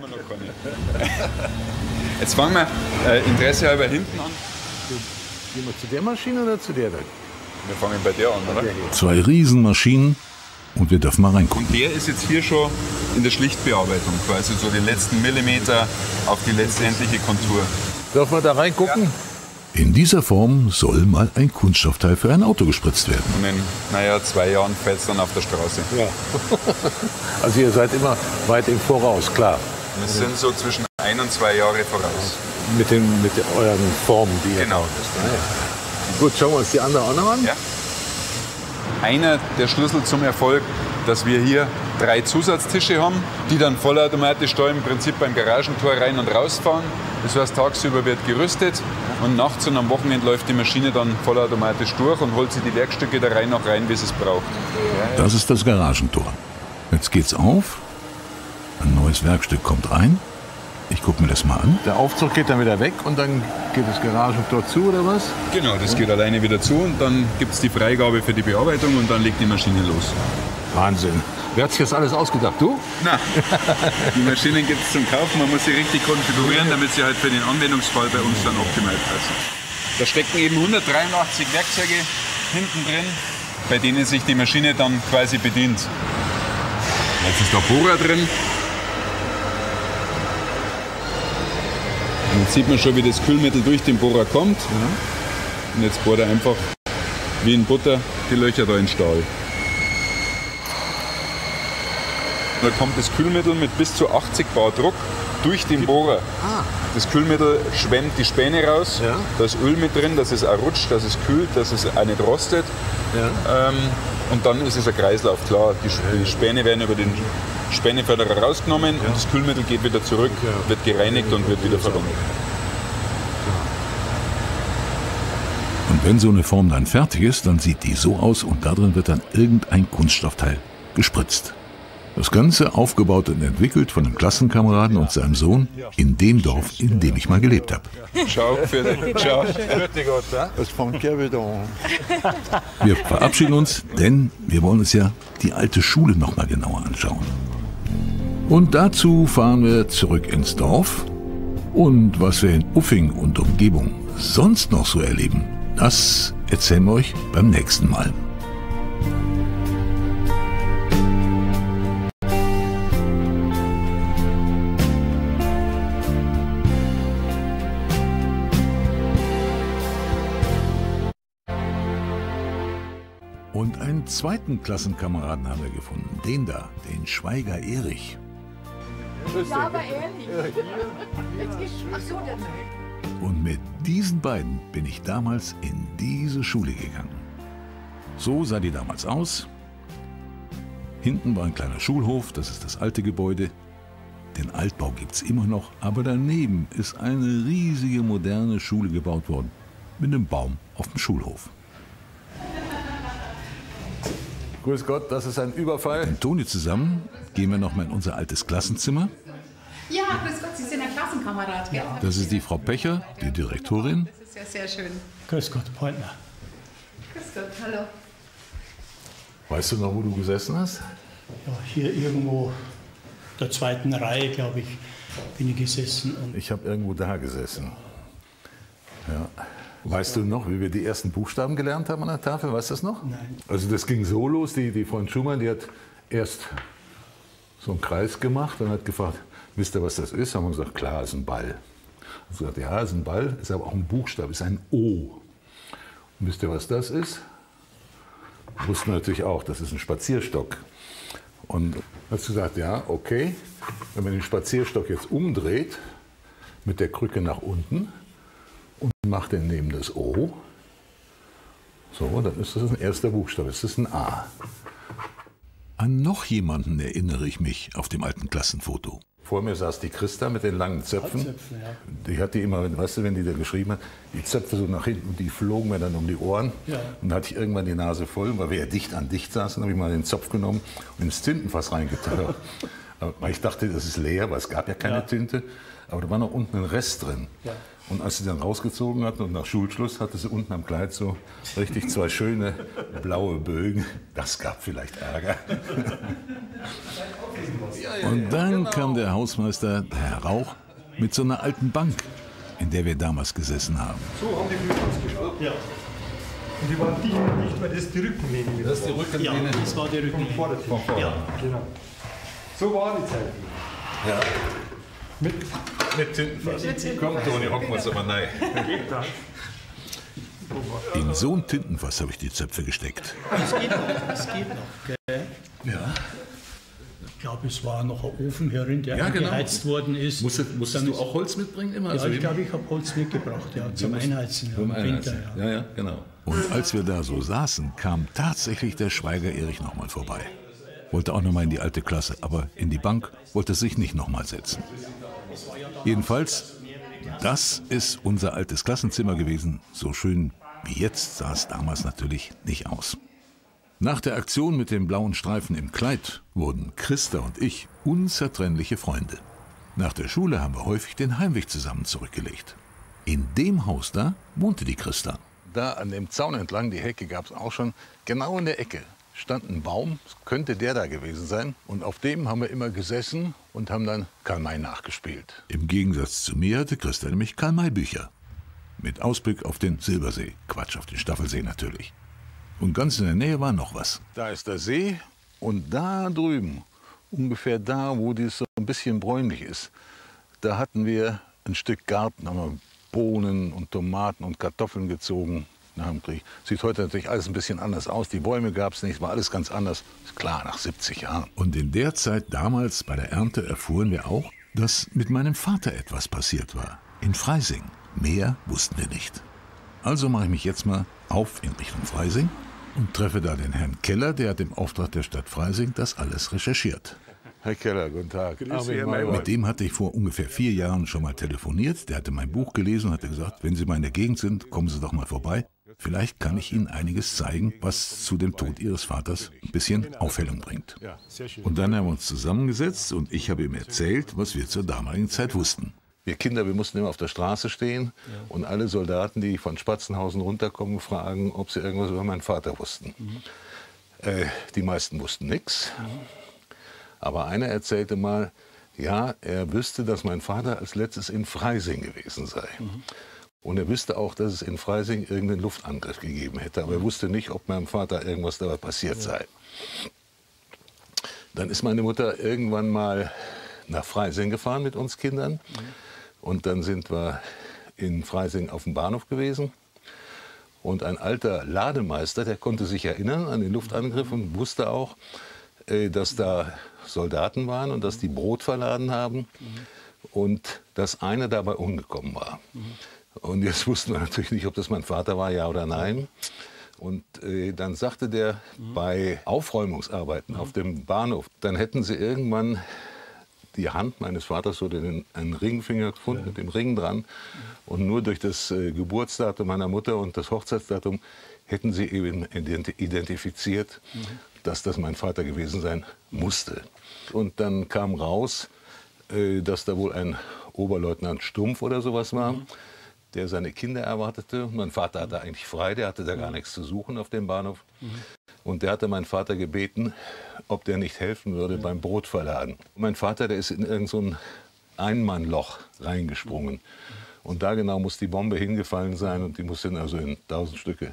Jetzt fangen wir äh, Interesse halber hinten an. Gehen wir zu der Maschine oder zu der da? Wir fangen bei der an, oder? Zwei Riesenmaschinen und wir dürfen mal reingucken. Und der ist jetzt hier schon in der Schlichtbearbeitung, quasi so den letzten Millimeter auf die letztendliche Kontur. Dürfen wir da reingucken? Ja. In dieser Form soll mal ein Kunststoffteil für ein Auto gespritzt werden. Und in, naja, zwei Jahren fällt es dann auf der Straße. Ja. Also ihr seid immer weit im Voraus, klar. Wir sind so zwischen ein und zwei Jahre voraus. Mit, den, mit den, euren Formen, die ihr genau. habt. Ja. Gut, schauen wir uns die andere auch noch an. Ja. Einer der Schlüssel zum Erfolg, dass wir hier drei Zusatztische haben, die dann vollautomatisch da im Prinzip beim Garagentor rein und rausfahren. Das heißt, tagsüber wird gerüstet und nachts und am Wochenende läuft die Maschine dann vollautomatisch durch und holt sich die Werkstücke da rein noch rein, wie es es braucht. Das ist das Garagentor. Jetzt geht's auf. Ein neues Werkstück kommt rein. Ich gucke mir das mal an. Der Aufzug geht dann wieder weg und dann geht das Garagentor zu, oder was? Genau, das geht alleine wieder zu und dann gibt es die Freigabe für die Bearbeitung und dann legt die Maschine los. Wahnsinn. Wer hat sich das alles ausgedacht? Du? Nein, die Maschinen gibt es zum Kaufen. Man muss sie richtig konfigurieren, damit sie halt für den Anwendungsfall bei uns dann optimal passen. Da stecken eben hundertdreiundachtzig Werkzeuge hinten drin, bei denen sich die Maschine dann quasi bedient. Jetzt ist der Bohrer drin. Und jetzt sieht man schon, wie das Kühlmittel durch den Bohrer kommt. Ja. Und jetzt bohrt er einfach wie in Butter die Löcher da in Stahl. Da kommt das Kühlmittel mit bis zu achtzig Bar Druck durch den Bohrer. Ah. Das Kühlmittel schwemmt die Späne raus, ja. Da ist Öl mit drin, dass es auch rutscht, dass es kühlt, dass es auch nicht rostet. Ja. Ähm, und dann ist es ein Kreislauf, klar. Die, die Späne werden über den Späneförderer rausgenommen ja. und das Kühlmittel geht wieder zurück, ja. wird gereinigt ja. und wird wieder verwendet. Und wenn so eine Form dann fertig ist, dann sieht die so aus und darin wird dann irgendein Kunststoffteil gespritzt. Das Ganze aufgebaut und entwickelt von einem Klassenkameraden und seinem Sohn in dem Dorf, in dem ich mal gelebt habe. Ciao, für dich. Ciao. Wir verabschieden uns, denn wir wollen uns ja die alte Schule noch mal genauer anschauen. Und dazu fahren wir zurück ins Dorf. Und was wir in Uffing und Umgebung sonst noch so erleben, das erzählen wir euch beim nächsten Mal. Und einen zweiten Klassenkameraden haben wir gefunden. Den da, den Schweiger Erich. Ja, aber ehrlich. Ach so, der Und mit diesen beiden bin ich damals in diese Schule gegangen. So sah die damals aus. Hinten war ein kleiner Schulhof, das ist das alte Gebäude. Den Altbau gibt es immer noch, aber daneben ist eine riesige moderne Schule gebaut worden. Mit einem Baum auf dem Schulhof. Grüß Gott, das ist ein Überfall. Mit Toni zusammen gehen wir noch mal in unser altes Klassenzimmer. Ja, grüß Gott, Sie sind ein Klassenkamerad, gell? Das ist die Frau Pecher, die Direktorin. Das ist ja sehr schön. Grüß Gott, Pointner. Grüß Gott, hallo. Weißt du noch, wo du gesessen hast? Ja, hier irgendwo in der zweiten Reihe, glaube ich, bin ich gesessen. Und ich habe irgendwo da gesessen. Ja. Weißt du noch, wie wir die ersten Buchstaben gelernt haben an der Tafel? Weißt du das noch? Nein. Also das ging so los, die, die Freund Schumann, die hat erst so einen Kreis gemacht und hat gefragt, wisst ihr, was das ist? Haben wir gesagt, klar, ist ein Ball. Und gesagt, ja, ist ein Ball, ist aber auch ein Buchstabe, ist ein O. Und Wisst ihr, was das ist? Wussten wir natürlich auch, das ist ein Spazierstock. Und hast du gesagt, ja, okay, wenn man den Spazierstock jetzt umdreht, mit der Krücke nach unten und macht dann neben das O, so, dann ist das ein erster Buchstabe, das ist ein A. An noch jemanden erinnere ich mich auf dem alten Klassenfoto. Vor mir saß die Christa mit den langen Zöpfen. Zöpfen, ja. Die hat die immer, weißt du, wenn die da geschrieben hat, die Zöpfe so nach hinten und die flogen mir dann um die Ohren. Ja. Und dann hatte ich irgendwann die Nase voll, weil wir ja dicht an dicht saßen, habe ich mal den Zopf genommen und ins Tintenfass reingetan. Aber ich dachte, das ist leer, weil es gab ja keine Ja. Tinte. Aber da war noch unten ein Rest drin. Ja. Und als sie dann rausgezogen hatten und nach Schulschluss hatte sie unten am Kleid so richtig zwei schöne blaue Bögen. Das gab vielleicht Ärger. Und dann kam der Hausmeister, der Herr Rauch, mit so einer alten Bank, in der wir damals gesessen haben. So haben die früher ausgeschaut. Ja. Und die waren dicht und dicht, weil das die Rückenlehne mit Das ist die Rückenlehne. Ja, das war die Rückenlehne. Vor der Tür. Ja. Genau. So war die Zeit. Ja. Mit Mit Tintenfass. Komm, Toni, hocken wir uns aber rein. geht das. In so ein Tintenfass habe ich die Zöpfe gesteckt. Das geht noch, das geht noch. Gell? Ja. Ich glaube, es war noch ein Ofen herin, der Ja, genau. geheizt worden ist. Musstest, musstest Dann du ist- auch Holz mitbringen immer? Ja, Also ich wie- glaube, ich habe Holz mitgebracht, ja, zum Einheizen ja, Zum im Winter. Einheizen. Ja. Ja, ja, genau. Und als wir da so saßen, kam tatsächlich der Schweiger Erich nochmal vorbei. Wollte auch nochmal in die alte Klasse, aber in die Bank wollte sich nicht nochmal setzen. Jedenfalls, das ist unser altes Klassenzimmer gewesen. So schön wie jetzt sah es damals natürlich nicht aus. Nach der Aktion mit dem blauen Streifen im Kleid wurden Christa und ich unzertrennliche Freunde. Nach der Schule haben wir häufig den Heimweg zusammen zurückgelegt. In dem Haus da wohnte die Christa. Da an dem Zaun entlang, die Hecke gab es auch schon, genau in der Ecke stand ein Baum, das könnte der da gewesen sein. Und auf dem haben wir immer gesessen und haben dann Karl-May nachgespielt. Im Gegensatz zu mir hatte Christa nämlich Karl-May-Bücher. Mit Ausblick auf den Silbersee. Quatsch, auf den Staffelsee natürlich. Und ganz in der Nähe war noch was. Da ist der See und da drüben, ungefähr da, wo das so ein bisschen bräunlich ist, da hatten wir ein Stück Garten, haben wir Bohnen und Tomaten und Kartoffeln gezogen nach dem Krieg. Sieht heute natürlich alles ein bisschen anders aus. Die Bäume gab es nicht, es war alles ganz anders. Ist klar, nach siebzig Jahren. Und in der Zeit damals bei der Ernte erfuhren wir auch, dass mit meinem Vater etwas passiert war. In Freising. Mehr wussten wir nicht. Also mache ich mich jetzt mal auf in Richtung Freising und treffe da den Herrn Keller, der hat im Auftrag der Stadt Freising das alles recherchiert. Herr Keller, guten Tag. Armin Herr Maywald. Mit dem hatte ich vor ungefähr vier Jahren schon mal telefoniert. Der hatte mein Buch gelesen und hatte gesagt, wenn Sie mal in der Gegend sind, kommen Sie doch mal vorbei. Vielleicht kann ich Ihnen einiges zeigen, was zu dem Tod Ihres Vaters ein bisschen Aufhellung bringt. Ja, sehr schön. Und dann haben wir uns zusammengesetzt und ich habe ihm erzählt, was wir zur damaligen Zeit wussten. Wir Kinder, wir mussten immer auf der Straße stehen und alle Soldaten, die von Spatzenhausen runterkommen, fragen, ob sie irgendwas über meinen Vater wussten. Mhm. Äh, die meisten wussten nichts. Mhm. Aber einer erzählte mal, ja, er wüsste, dass mein Vater als letztes in Freising gewesen sei. Mhm. Und er wüsste auch, dass es in Freising irgendeinen Luftangriff gegeben hätte. Aber er wusste nicht, ob meinem Vater irgendwas dabei passiert ja. sei. Dann ist meine Mutter irgendwann mal nach Freising gefahren mit uns Kindern. Mhm. Und dann sind wir in Freising auf dem Bahnhof gewesen. Und ein alter Lademeister, der konnte sich erinnern an den Luftangriff und wusste auch, dass da Soldaten waren und dass die Brot verladen haben mhm. und dass einer dabei umgekommen war. Mhm. Und jetzt wussten wir natürlich nicht, ob das mein Vater war, ja oder nein. Und äh, dann sagte der, mhm. bei Aufräumungsarbeiten mhm. auf dem Bahnhof, dann hätten sie irgendwann die Hand meines Vaters oder den, einen Ringfinger gefunden ja. mit dem Ring dran. Mhm. Und nur durch das äh, Geburtsdatum meiner Mutter und das Hochzeitsdatum hätten sie eben identifiziert, mhm. dass das mein Vater gewesen sein musste. Und dann kam raus, äh, dass da wohl ein Oberleutnant Stumpf oder sowas war, mhm. der seine Kinder erwartete. Mein Vater hatte eigentlich frei, der hatte da gar nichts zu suchen auf dem Bahnhof. Mhm. Und der hatte meinen Vater gebeten, ob der nicht helfen würde beim Brotverladen. Mein Vater, der ist in irgend so ein Einmannloch reingesprungen. Und da genau muss die Bombe hingefallen sein und die muss dann also in tausend Stücke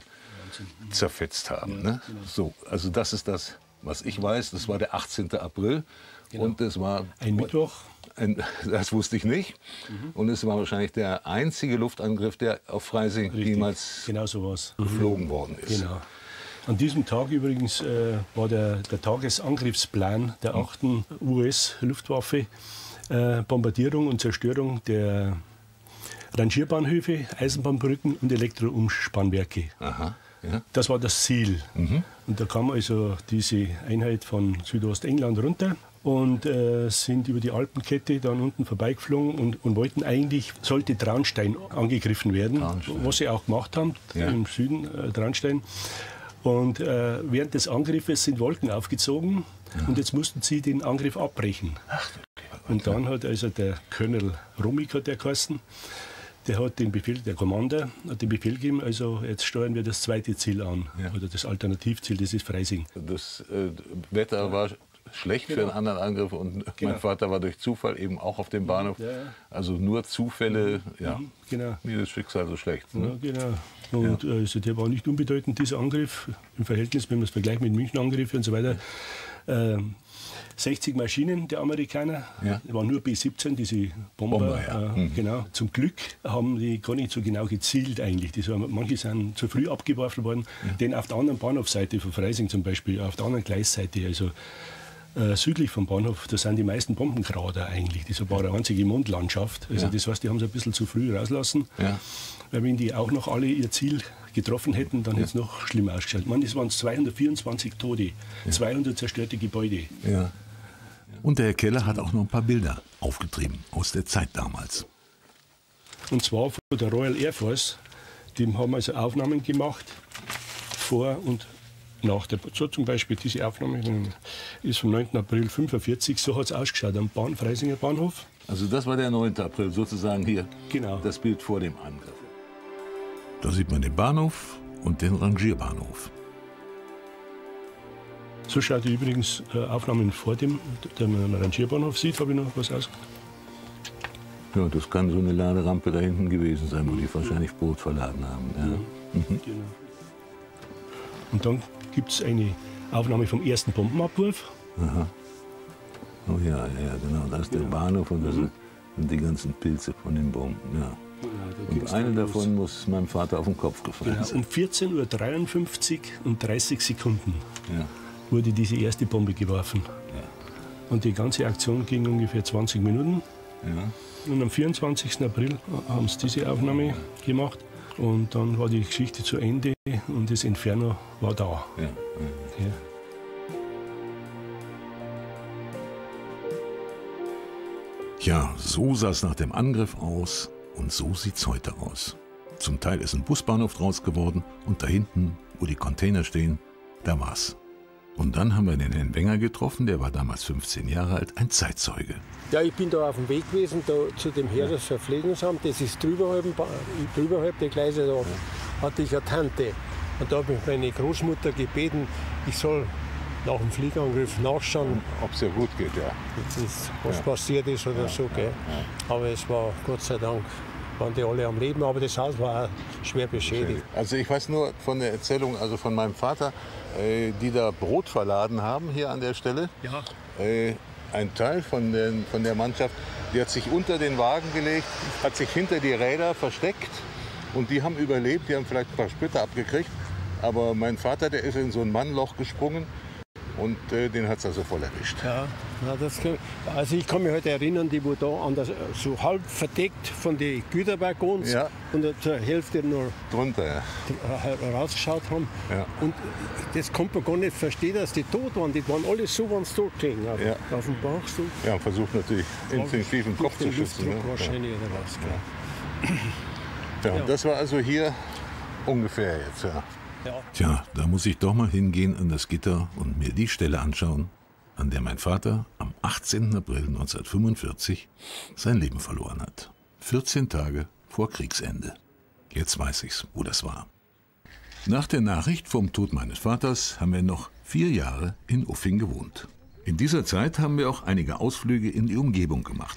zerfetzt haben. Ne? So, also das ist das, was ich weiß. Das war der achtzehnte April Genau. Und es war ein Mittwoch. Ein, das wusste ich nicht. Mhm. Und es war wahrscheinlich der einzige Luftangriff, der auf Freising Richtig. jemals genau so was. geflogen mhm. worden ist. Genau. An diesem Tag übrigens äh, war der, der Tagesangriffsplan der achten U S-Luftwaffe äh, Bombardierung und Zerstörung der Rangierbahnhöfe, Eisenbahnbrücken und Elektroumspannwerke. Aha, ja. Das war das Ziel. Mhm. Und da kam also diese Einheit von Südostengland runter und äh, sind über die Alpenkette dann unten vorbeigeflogen und, und wollten eigentlich, sollte Traunstein angegriffen werden, Traunstein. Was sie auch gemacht haben, ja. im Süden, äh, Traunstein. Und äh, während des Angriffes sind Wolken aufgezogen ja. und jetzt mussten sie den Angriff abbrechen. Ach, okay. Und dann hat also der Colonel Romig, hat der geheißen, der hat den Befehl, der Commander hat den Befehl gegeben, also jetzt steuern wir das zweite Ziel an, ja. oder das Alternativziel, das ist Freising. Das äh, Wetter war schlecht genau. für einen anderen Angriff und genau. mein Vater war durch Zufall eben auch auf dem Bahnhof. Ja. Also nur Zufälle, ja, mhm. genau. Wie das Schicksal so schlecht. Ne? Ja, genau. Und ja. also der war nicht unbedeutend, dieser Angriff, im Verhältnis, wenn man es vergleicht mit München-Angriffen und so weiter. Ja. Ähm, sechzig Maschinen der Amerikaner, ja. waren nur B siebzehn, diese Bomber. Bomber ja. äh, mhm. genau. Zum Glück haben die gar nicht so genau gezielt eigentlich. Die sind, manche sind zu früh abgeworfen worden, ja. denn auf der anderen Bahnhofseite von Freising zum Beispiel, auf der anderen Gleisseite, also äh, südlich vom Bahnhof, da sind die meisten Bombenkrater eigentlich. Das war eine einzige Mondlandschaft. Also ja. das heißt, die haben sie ein bisschen zu früh rauslassen. Ja. Weil wenn die auch noch alle ihr Ziel getroffen hätten, dann ja. hätte es noch schlimmer ausgeschaut. Man, es waren zweihundertvierundzwanzig Tote, ja. zweihundert zerstörte Gebäude. Ja. Und der Herr Keller hat auch noch ein paar Bilder aufgetrieben aus der Zeit damals. Und zwar von der Royal Air Force. Die haben also Aufnahmen gemacht vor und nach der, so zum Beispiel diese Aufnahme ist vom neunten April fünfundvierzig, so hat es ausgeschaut am Bahn, Freisinger Bahnhof. Also das war der neunte April, sozusagen hier genau. das Bild vor dem Angriff. Da sieht man den Bahnhof und den Rangierbahnhof. So schaut übrigens äh, Aufnahmen vor dem, der man einen Rangierbahnhof sieht, habe ich noch was aus. Ja, das kann so eine Laderampe da hinten gewesen sein, wo die wahrscheinlich Brot verladen haben. Ja. Ja, mhm. genau. Und dann gibt es eine Aufnahme vom ersten Bombenabwurf. Aha. Oh ja, ja, genau, das ist genau. der Bahnhof und das mhm. sind die ganzen Pilze von den Bomben. Ja. Genau, und eine davon muss meinem Vater auf den Kopf gefallen genau, sein. Um vierzehn Uhr dreiundfünfzig und dreißig Sekunden ja. wurde diese erste Bombe geworfen. Ja. Und die ganze Aktion ging ungefähr zwanzig Minuten. Ja. Und am vierundzwanzigsten April haben sie diese Aufnahme ja. gemacht. Und dann war die Geschichte zu Ende und das Inferno war da. Ja. Ja. Ja. Ja, so sah es nach dem Angriff aus und so sieht's heute aus. Zum Teil ist ein Busbahnhof draus geworden und da hinten, wo die Container stehen, da war's. Und dann haben wir den Herrn Wenger getroffen, der war damals fünfzehn Jahre alt, ein Zeitzeuge. Ja, ich bin da auf dem Weg gewesen, da zu dem Heeresverpflegungsamt, das ist drüberhalb, drüberhalb der Gleise, da ja. hatte ich eine Tante. Und da habe ich meine Großmutter gebeten, ich soll nach dem Fliegerangriff nachschauen, ob es ja gut geht, ja. Ist, was ja. passiert ist oder ja, so. Gell. Ja, ja. Aber es war Gott sei Dank, waren die alle am Leben, aber das Haus war auch schwer beschädigt. Also ich weiß nur von der Erzählung also von meinem Vater, äh, die da Brot verladen haben hier an der Stelle. Ja. Äh, ein Teil von, den, von der Mannschaft, die hat sich unter den Wagen gelegt, hat sich hinter die Räder versteckt und die haben überlebt, die haben vielleicht ein paar Splitter abgekriegt. Aber mein Vater, der ist in so ein Mannloch gesprungen. Und äh, den hat es also voll erwischt. Ja, ja, das kann, also ich kann mich heute erinnern, die wo da an der, so halb verdeckt von den Güterwaggons ja. und zur Hälfte nur drunter ja. rausgeschaut haben. Ja. Und das konnte man gar nicht verstehen, dass die tot waren. Die waren alle so, wenn sie tot gelegen auf, ja. auf dem Bauch. So. Ja, und versucht natürlich instinktiv den Kopf zu schützen. Ne? Wahrscheinlich ja. oder was. Ja. Ja, ja. Das war also hier ungefähr jetzt. Ja. Ja. Tja, da muss ich doch mal hingehen an das Gitter und mir die Stelle anschauen, an der mein Vater am achtzehnten April neunzehnhundertfünfundvierzig sein Leben verloren hat. vierzehn Tage vor Kriegsende. Jetzt weiß ich's, wo das war. Nach der Nachricht vom Tod meines Vaters haben wir noch vier Jahre in Uffing gewohnt. In dieser Zeit haben wir auch einige Ausflüge in die Umgebung gemacht.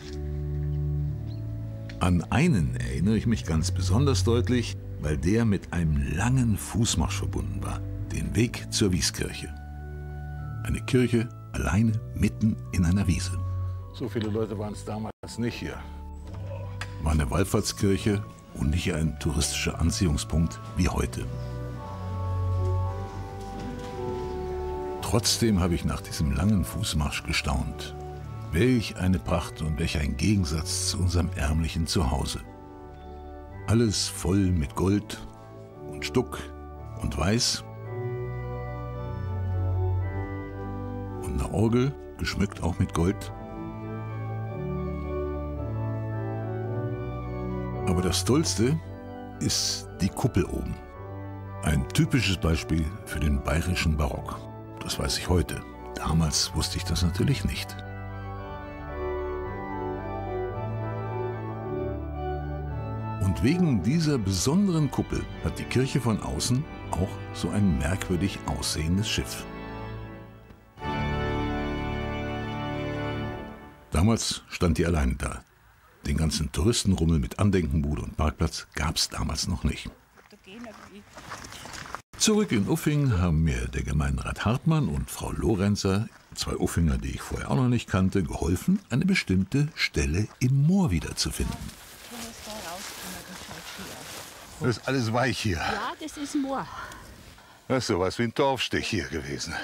An einen erinnere ich mich ganz besonders deutlich, weil der mit einem langen Fußmarsch verbunden war, den Weg zur Wieskirche. Eine Kirche alleine mitten in einer Wiese. So viele Leute waren es damals nicht hier. War eine Wallfahrtskirche und nicht ein touristischer Anziehungspunkt wie heute. Trotzdem habe ich nach diesem langen Fußmarsch gestaunt. Welch eine Pracht und welch ein Gegensatz zu unserem ärmlichen Zuhause. Alles voll mit Gold und Stuck und Weiß. Und eine Orgel, geschmückt auch mit Gold. Aber das Tollste ist die Kuppel oben. Ein typisches Beispiel für den bayerischen Barock. Das weiß ich heute. Damals wusste ich das natürlich nicht. Und wegen dieser besonderen Kuppel hat die Kirche von außen auch so ein merkwürdig aussehendes Schiff. Damals stand die alleine da. Den ganzen Touristenrummel mit Andenkenbude und Parkplatz gab es damals noch nicht. Zurück in Uffing haben mir der Gemeinderat Hartmann und Frau Lorenzer, zwei Uffinger, die ich vorher auch noch nicht kannte, geholfen, eine bestimmte Stelle im Moor wiederzufinden. Das ist alles weich hier. Ja, das ist Moor. Das ist sowas wie ein Torfstich hier gewesen.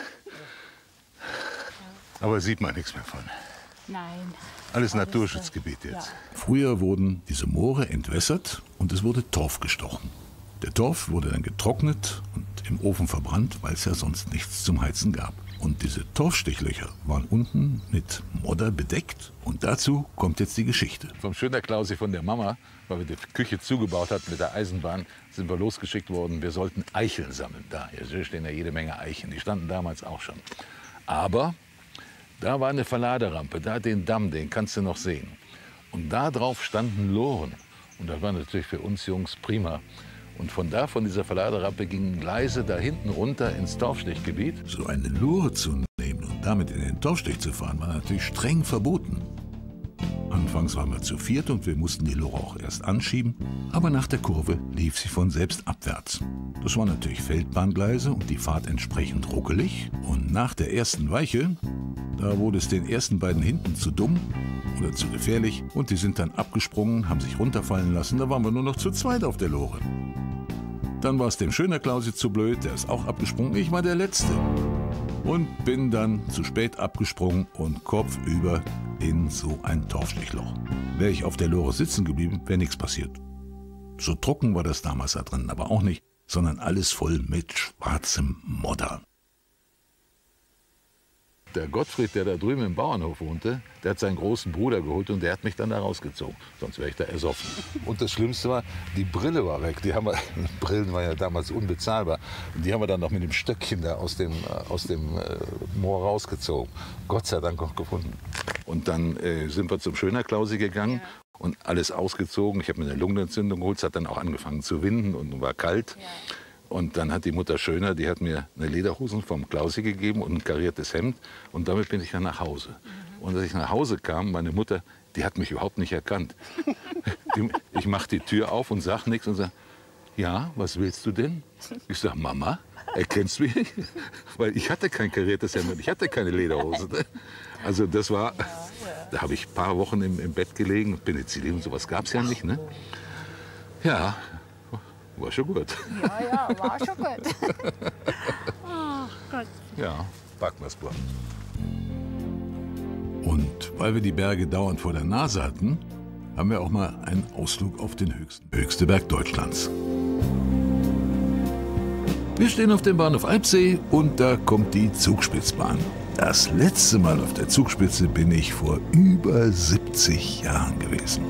Aber sieht man nichts mehr von. Nein. Alles Naturschutzgebiet jetzt. Ja. Früher wurden diese Moore entwässert und es wurde Torf gestochen. Der Torf wurde dann getrocknet und im Ofen verbrannt, weil es ja sonst nichts zum Heizen gab. Und diese Torfstichlöcher waren unten mit Modder bedeckt. Und dazu kommt jetzt die Geschichte. Vom Schöner-Klausi von der Mama, weil wir die Küche zugebaut hatten mit der Eisenbahn, sind wir losgeschickt worden. Wir sollten Eicheln sammeln. Da, hier stehen ja jede Menge Eichen. Die standen damals auch schon. Aber da war eine Verladerampe, da den Damm, den kannst du noch sehen. Und da drauf standen Loren. Und das war natürlich für uns Jungs prima. Und von da, von dieser Verladerampe, gingen Gleise da hinten runter ins Torfstichgebiet. So eine Lore zu nehmen und damit in den Torfstich zu fahren, war natürlich streng verboten. Anfangs waren wir zu viert und wir mussten die Lore auch erst anschieben. Aber nach der Kurve lief sie von selbst abwärts. Das waren natürlich Feldbahngleise und die Fahrt entsprechend ruckelig. Und nach der ersten Weiche, da wurde es den ersten beiden hinten zu dumm oder zu gefährlich. Und die sind dann abgesprungen, haben sich runterfallen lassen. Da waren wir nur noch zu zweit auf der Lore. Dann war es dem Schöner-Klausi zu blöd, der ist auch abgesprungen. Ich war der Letzte. Und bin dann zu spät abgesprungen und kopfüber in so ein Torfstichloch. Wäre ich auf der Lore sitzen geblieben, wäre nichts passiert. So trocken war das damals da drin, aber auch nicht, sondern alles voll mit schwarzem Modder. Der Gottfried, der da drüben im Bauernhof wohnte, der hat seinen großen Bruder geholt und der hat mich dann da rausgezogen. Sonst wäre ich da ersoffen. Und das Schlimmste war, die Brille war weg. Die haben wir, Brillen waren ja damals unbezahlbar. Und die haben wir dann noch mit dem Stöckchen da aus dem, aus dem äh, Moor rausgezogen. Gott sei Dank noch gefunden. Und dann äh, sind wir zum Schöner-Klausi gegangen. Ja. Und alles ausgezogen. Ich habe mir eine Lungenentzündung geholt. Es hat dann auch angefangen zu winden und war kalt. Ja. Und dann hat die Mutter Schöner, die hat mir eine Lederhosen vom Klausi gegeben und ein kariertes Hemd. Und damit bin ich dann nach Hause. Mhm. Und als ich nach Hause kam, meine Mutter, die hat mich überhaupt nicht erkannt. die, ich mache die Tür auf und sage nichts und sage, ja, was willst du denn? Ich sage, Mama, erkennst du mich? Weil ich hatte kein kariertes Hemd und ich hatte keine Lederhose. Also das war, da habe ich ein paar Wochen im, im Bett gelegen. Penicillin und sowas gab es ja nicht. Ne? Ja. War schon gut. Ja, ja, war schon gut. Oh Gott. Ja, packen wir's gut. Und weil wir die Berge dauernd vor der Nase hatten, haben wir auch mal einen Ausflug auf den höchsten, höchste Berg Deutschlands. Wir stehen auf dem Bahnhof Alpsee und da kommt die Zugspitzbahn. Das letzte Mal auf der Zugspitze bin ich vor über siebzig Jahren gewesen.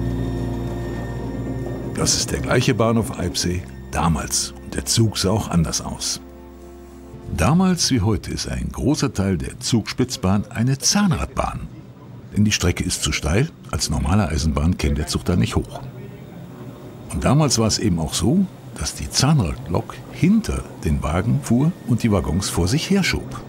Das ist der gleiche Bahnhof Alpsee damals. Und der Zug sah auch anders aus. Damals wie heute ist ein großer Teil der Zugspitzbahn eine Zahnradbahn. Denn die Strecke ist zu steil. Als normale Eisenbahn käme der Zug da nicht hoch. Und damals war es eben auch so, dass die Zahnradlok hinter den Wagen fuhr und die Waggons vor sich herschob.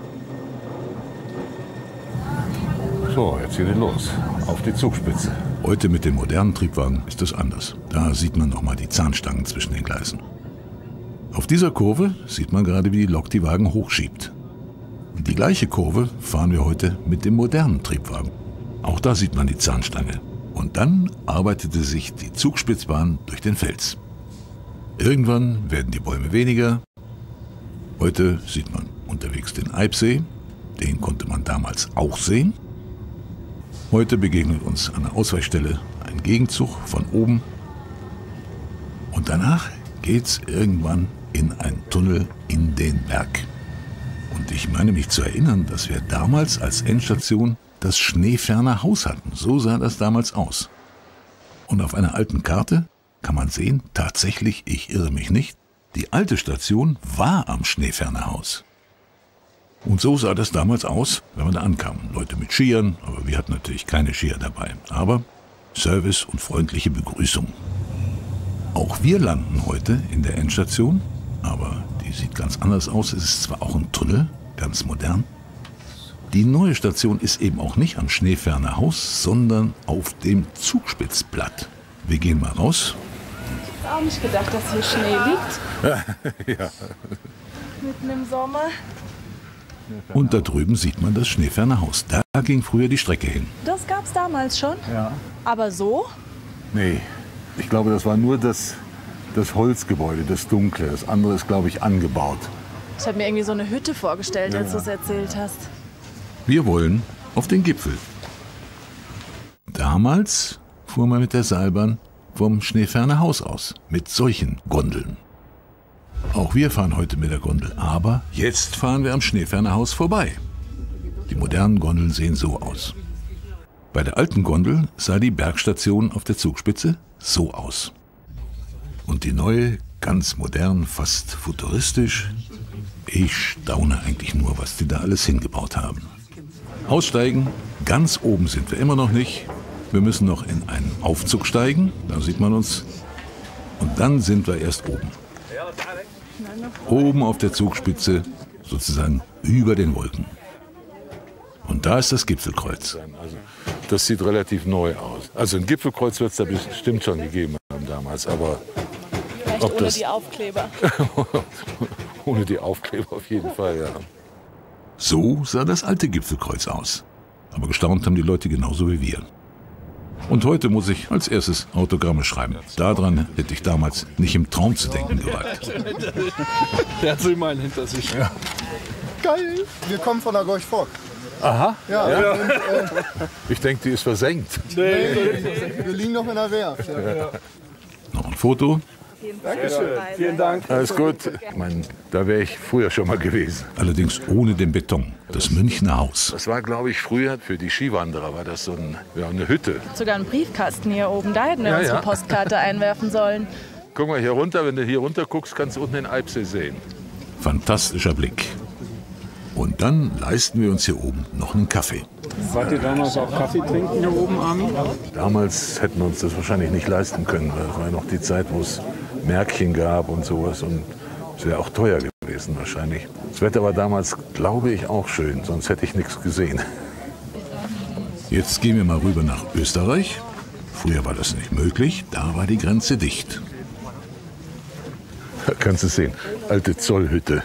So, jetzt geht es los. Auf die Zugspitze. Heute mit dem modernen Triebwagen ist das anders. Da sieht man noch mal die Zahnstangen zwischen den Gleisen. Auf dieser Kurve sieht man gerade, wie die Lok die Wagen hochschiebt. Die gleiche Kurve fahren wir heute mit dem modernen Triebwagen. Auch da sieht man die Zahnstange. Und dann arbeitete sich die Zugspitzbahn durch den Fels. Irgendwann werden die Bäume weniger. Heute sieht man unterwegs den Eibsee. Den konnte man damals auch sehen. Heute begegnet uns an der Ausweichstelle ein Gegenzug von oben. Und danach geht's irgendwann in einen Tunnel in den Berg. Und ich meine mich zu erinnern, dass wir damals als Endstation das Schneeferner Haus hatten. So sah das damals aus. Und auf einer alten Karte kann man sehen, tatsächlich, ich irre mich nicht, die alte Station war am Schneeferner Haus. Und so sah das damals aus, wenn man da ankam. Leute mit Skiern, aber wir hatten natürlich keine Skier dabei. Aber Service und freundliche Begrüßung. Auch wir landen heute in der Endstation, aber die sieht ganz anders aus. Es ist zwar auch ein Tunnel, ganz modern. Die neue Station ist eben auch nicht am Schneeferner Haus, sondern auf dem Zugspitzplatt. Wir gehen mal raus. Ich habe auch nicht gedacht, dass hier Schnee liegt. Ja. Mitten im Sommer. Und da drüben sieht man das Schneeferner Haus. Da ging früher die Strecke hin. Das gab es damals schon? Ja. Aber so? Nee, ich glaube, das war nur das, das Holzgebäude, das Dunkle. Das andere ist, glaube ich, angebaut. Ich habe mir irgendwie so eine Hütte vorgestellt, Ja, als du es ja. erzählt hast. Wir wollen auf den Gipfel. Damals fuhr man mit der Seilbahn vom Schneeferner Haus aus, mit solchen Gondeln. Auch wir fahren heute mit der Gondel, aber jetzt fahren wir am Schneeferner Haus vorbei. Die modernen Gondeln sehen so aus. Bei der alten Gondel sah die Bergstation auf der Zugspitze so aus. Und die neue, ganz modern, fast futuristisch. Ich staune eigentlich nur, was die da alles hingebaut haben. Aussteigen, ganz oben sind wir immer noch nicht. Wir müssen noch in einen Aufzug steigen, da sieht man uns. Und dann sind wir erst oben. Oben auf der Zugspitze, sozusagen über den Wolken. Und da ist das Gipfelkreuz. Also, das sieht relativ neu aus. Also ein Gipfelkreuz wird es da bestimmt schon gegeben haben damals, aber Vielleicht ob ohne das die Aufkleber. ohne die Aufkleber auf jeden Fall, ja. So sah das alte Gipfelkreuz aus. Aber gestaunt haben die Leute genauso wie wir. Und heute muss ich als erstes Autogramme schreiben. Daran hätte ich damals nicht im Traum zu denken gewagt. Der hat so immer einen hinter sich. Ja. Geil! Wir kommen von der Gorch Fock. Aha. Ja, Ja. Und, äh, Ich denke, die ist versenkt. nee, wir liegen noch in der Werft. Ja. Noch ein Foto. Dankeschön. Vielen Dank. Alles gut. Ich meine, da wäre ich früher schon mal gewesen. Allerdings ohne den Beton. Das Münchner Haus. Das war, glaube ich, früher für die Skiwanderer war das so ein, ja, eine Hütte. Sogar ein Briefkasten hier oben. Da hätten wir Ja, unsere ja. Postkarte einwerfen sollen. Guck mal hier runter, wenn du hier runter guckst, kannst du unten den Eibsee sehen. Fantastischer Blick. Und dann leisten wir uns hier oben noch einen Kaffee. Wart ihr damals auch Kaffee trinken hier oben, Armin? Damals hätten wir uns das wahrscheinlich nicht leisten können. weil Das war ja noch die Zeit, wo es Märkchen gab und sowas. Und es wäre auch teuer gewesen wahrscheinlich. Das Wetter war damals, glaube ich, auch schön. Sonst hätte ich nichts gesehen. Jetzt gehen wir mal rüber nach Österreich. Früher war das nicht möglich. Da war die Grenze dicht. Da kannst du sehen. Alte Zollhütte.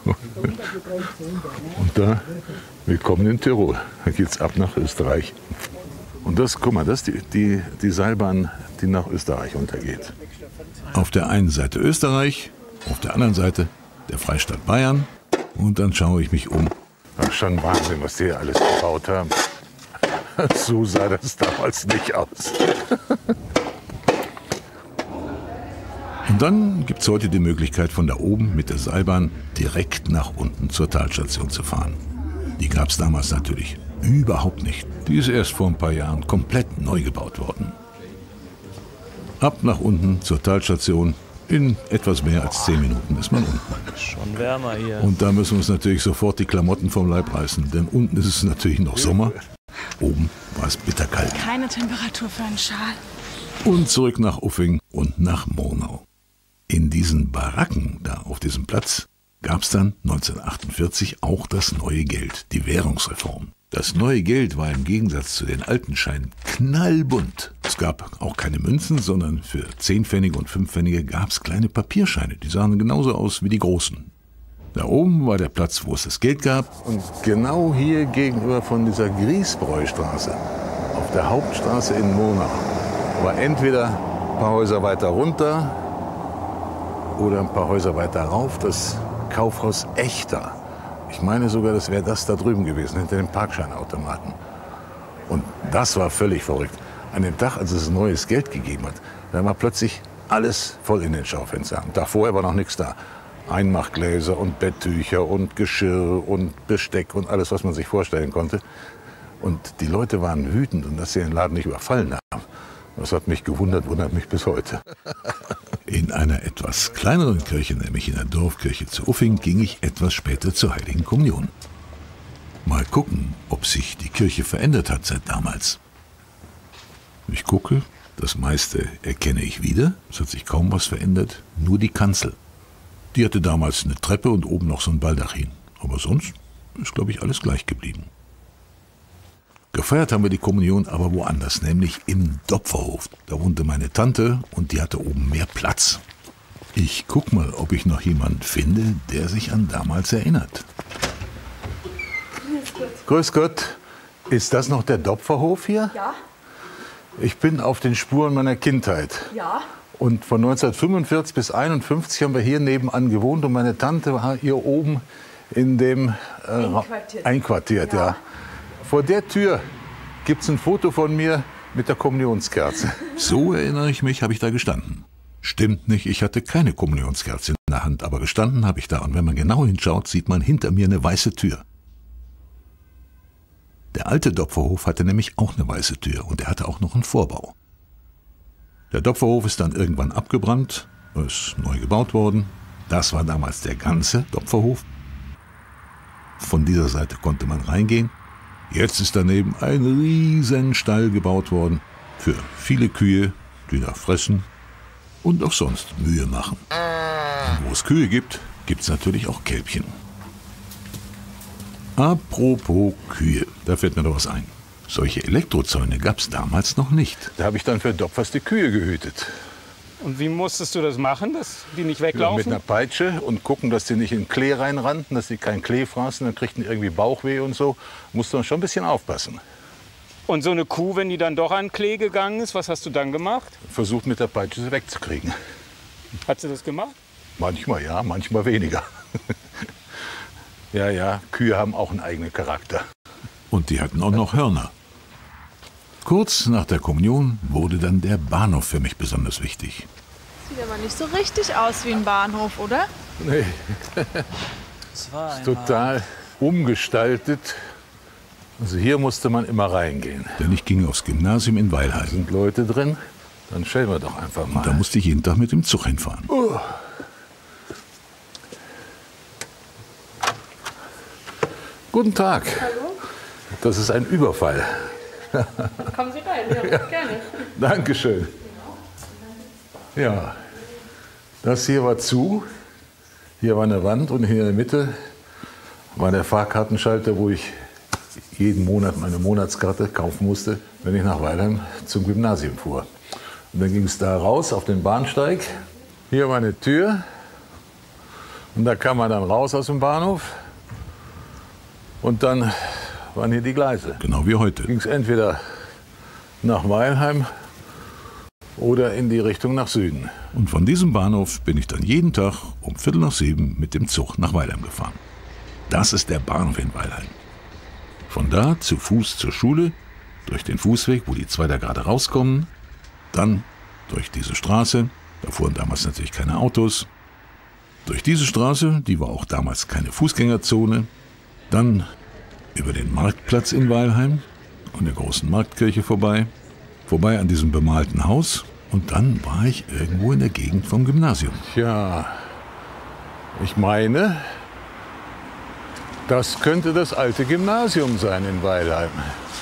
Und da, willkommen in Tirol. Da geht's ab nach Österreich. Und das, guck mal, das ist die, die, die Seilbahn, die nach Österreich untergeht. Auf der einen Seite Österreich, auf der anderen Seite der Freistaat Bayern. Und dann schaue ich mich um. Das ist schon Wahnsinn, was die hier alles gebaut haben. So sah das damals nicht aus. Und dann gibt es heute die Möglichkeit, von da oben mit der Seilbahn direkt nach unten zur Talstation zu fahren. Die gab es damals natürlich überhaupt nicht. Die ist erst vor ein paar Jahren komplett neu gebaut worden. Ab nach unten zur Talstation. In etwas mehr als zehn Minuten ist man unten. Schon wärmer hier. Und da müssen wir uns natürlich sofort die Klamotten vom Leib reißen. Denn unten ist es natürlich noch Sommer. Oben war es bitterkalt. Keine Temperatur für einen Schal. Und zurück nach Uffing und nach Murnau. In diesen Baracken da auf diesem Platz gab es dann neunzehnhundertachtundvierzig auch das neue Geld, die Währungsreform. Das neue Geld war im Gegensatz zu den alten Scheinen knallbunt. Es gab auch keine Münzen, sondern für zehn Pfennige und fünf Pfennige gab es kleine Papierscheine. Die sahen genauso aus wie die großen. Da oben war der Platz, wo es das Geld gab. Und genau hier gegenüber von dieser Griesbräustraße, auf der Hauptstraße in Monau, war entweder ein paar Häuser weiter runter oder ein paar Häuser weiter rauf das Kaufhaus Echter. Ich meine sogar, das wäre das da drüben gewesen, hinter dem Parkscheinautomaten. Und das war völlig verrückt. An dem Tag, als es neues Geld gegeben hat, da war plötzlich alles voll in den Schaufenstern. Davor war noch nichts da. Einmachgläser und Betttücher und Geschirr und Besteck und alles, was man sich vorstellen konnte. Und die Leute waren wütend, und dass sie den Laden nicht überfallen haben. Das hat mich gewundert, wundert mich bis heute. In einer etwas kleineren Kirche, nämlich in der Dorfkirche zu Uffing, ging ich etwas später zur Heiligen Kommunion. Mal gucken, ob sich die Kirche verändert hat seit damals. Ich gucke, das meiste erkenne ich wieder, es hat sich kaum was verändert, nur die Kanzel. Die hatte damals eine Treppe und oben noch so ein Baldachin. Aber sonst ist, glaube ich, alles gleich geblieben. Gefeiert haben wir die Kommunion aber woanders, nämlich im Dopferhof. Da wohnte meine Tante und die hatte oben mehr Platz. Ich guck mal, ob ich noch jemanden finde, der sich an damals erinnert. Grüß Gott. Ist das noch der Dopferhof hier? Ja. Ich bin auf den Spuren meiner Kindheit. Ja. Und von neunzehnhundertfünfundvierzig bis einundfünfzig haben wir hier nebenan gewohnt. Und meine Tante war hier oben in dem äh, einquartiert. einquartiert ja. Ja. Vor der Tür gibt es ein Foto von mir mit der Kommunionskerze. So erinnere ich mich, habe ich da gestanden. Stimmt nicht, ich hatte keine Kommunionskerze in der Hand, aber gestanden habe ich da. Und wenn man genau hinschaut, sieht man hinter mir eine weiße Tür. Der alte Dopferhof hatte nämlich auch eine weiße Tür und er hatte auch noch einen Vorbau. Der Dopferhof ist dann irgendwann abgebrannt, ist neu gebaut worden. Das war damals der ganze Dopferhof. Von dieser Seite konnte man reingehen. Jetzt ist daneben ein riesen Stall gebaut worden für viele Kühe, die da fressen und auch sonst Mühe machen. Und wo es Kühe gibt, gibt es natürlich auch Kälbchen. Apropos Kühe, da fällt mir doch was ein. Solche Elektrozäune gab es damals noch nicht. Da habe ich dann für Dopfers die Kühe gehütet. Und wie musstest du das machen, dass die nicht Ja, weglaufen? mit einer Peitsche und gucken, dass die nicht in Klee reinrannten, dass die keinen Klee fraßen, dann kriegten die irgendwie Bauchweh und so. Musst du schon ein bisschen aufpassen. Und so eine Kuh, wenn die dann doch an Klee gegangen ist, was hast du dann gemacht? Versucht mit der Peitsche sie wegzukriegen. Hat sie das gemacht? Manchmal ja, manchmal weniger. Ja, ja, Kühe haben auch einen eigenen Charakter. Und die hatten auch noch Hörner. Kurz nach der Kommunion wurde dann der Bahnhof für mich besonders wichtig. Sieht aber nicht so richtig aus wie ein Bahnhof, oder? Nee. Ist total umgestaltet. Also hier musste man immer reingehen. Denn ich ging aufs Gymnasium in Weilheim. Da sind Leute drin, dann stellen wir doch einfach mal. Und da musste ich jeden Tag mit dem Zug hinfahren. Uh. Guten Tag. Hallo? Das ist ein Überfall. Kommen Sie rein, ja, gerne. Dankeschön. Ja, das hier war zu. Hier war eine Wand und hier in der Mitte war der Fahrkartenschalter, wo ich jeden Monat meine Monatskarte kaufen musste, wenn ich nach Weilheim zum Gymnasium fuhr. Und dann ging es da raus auf den Bahnsteig. Hier war eine Tür und da kam man dann raus aus dem Bahnhof. Und dann waren hier die Gleise. Genau wie heute. Ging es entweder nach Weilheim oder in die Richtung nach Süden. Und von diesem Bahnhof bin ich dann jeden Tag um Viertel nach sieben mit dem Zug nach Weilheim gefahren. Das ist der Bahnhof in Weilheim. Von da zu Fuß zur Schule, durch den Fußweg, wo die zwei da gerade rauskommen, dann durch diese Straße, da fuhren damals natürlich keine Autos, durch diese Straße, die war auch damals keine Fußgängerzone, dann über den Marktplatz in Weilheim und der großen Marktkirche vorbei, vorbei an diesem bemalten Haus und dann war ich irgendwo in der Gegend vom Gymnasium. Tja, ich meine, das könnte das alte Gymnasium sein in Weilheim.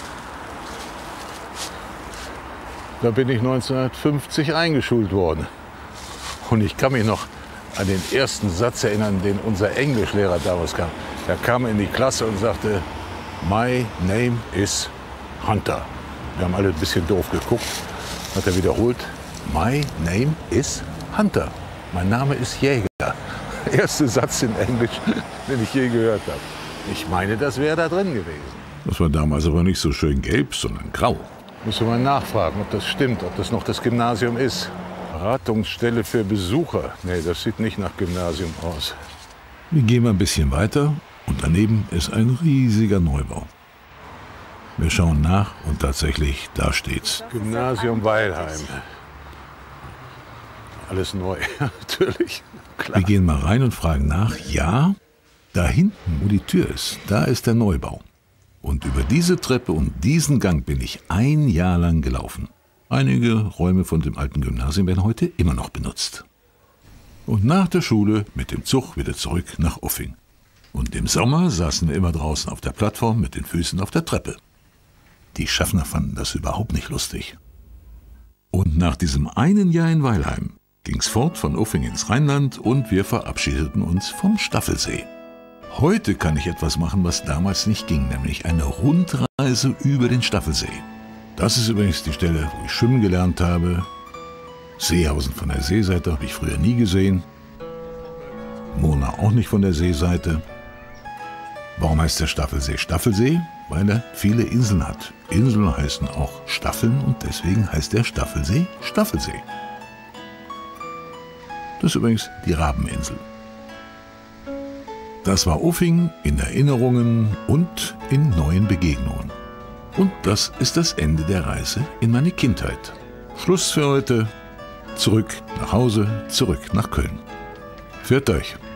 Da bin ich neunzehnhundertfünfzig eingeschult worden. Und ich kann mich noch an den ersten Satz erinnern, den unser Englischlehrer damals kam. Er kam in die Klasse und sagte, My name is Hunter. Wir haben alle ein bisschen doof geguckt. Hat er wiederholt, My name is Hunter. Mein Name ist Jäger. erste Satz in Englisch, den ich je gehört habe. Ich meine, das wäre da drin gewesen. Das war damals aber nicht so schön gelb, sondern grau. Müssen wir mal nachfragen, ob das stimmt, ob das noch das Gymnasium ist. Beratungsstelle für Besucher. Nee, das sieht nicht nach Gymnasium aus. Wir gehen mal ein bisschen weiter und daneben ist ein riesiger Neubau. Wir schauen nach und tatsächlich, da steht's. Gymnasium Weilheim. Alles neu, natürlich. Klar. Wir gehen mal rein und fragen nach. Ja, da hinten, wo die Tür ist, da ist der Neubau. Und über diese Treppe und diesen Gang bin ich ein Jahr lang gelaufen. Einige Räume von dem alten Gymnasium werden heute immer noch benutzt. Und nach der Schule mit dem Zug wieder zurück nach Uffing. Und im Sommer saßen wir immer draußen auf der Plattform mit den Füßen auf der Treppe. Die Schaffner fanden das überhaupt nicht lustig. Und nach diesem einen Jahr in Weilheim ging's fort von Uffing ins Rheinland und wir verabschiedeten uns vom Staffelsee. Heute kann ich etwas machen, was damals nicht ging, nämlich eine Rundreise über den Staffelsee. Das ist übrigens die Stelle, wo ich schwimmen gelernt habe. Seehausen von der Seeseite habe ich früher nie gesehen. Mona auch nicht von der Seeseite. Warum heißt der Staffelsee Staffelsee? Weil er viele Inseln hat. Inseln heißen auch Staffeln und deswegen heißt der Staffelsee Staffelsee. Das ist übrigens die Rabeninsel. Das war Uffing in Erinnerungen und in neuen Begegnungen. Und das ist das Ende der Reise in meine Kindheit. Schluss für heute. Zurück nach Hause, zurück nach Köln. Pfiat euch.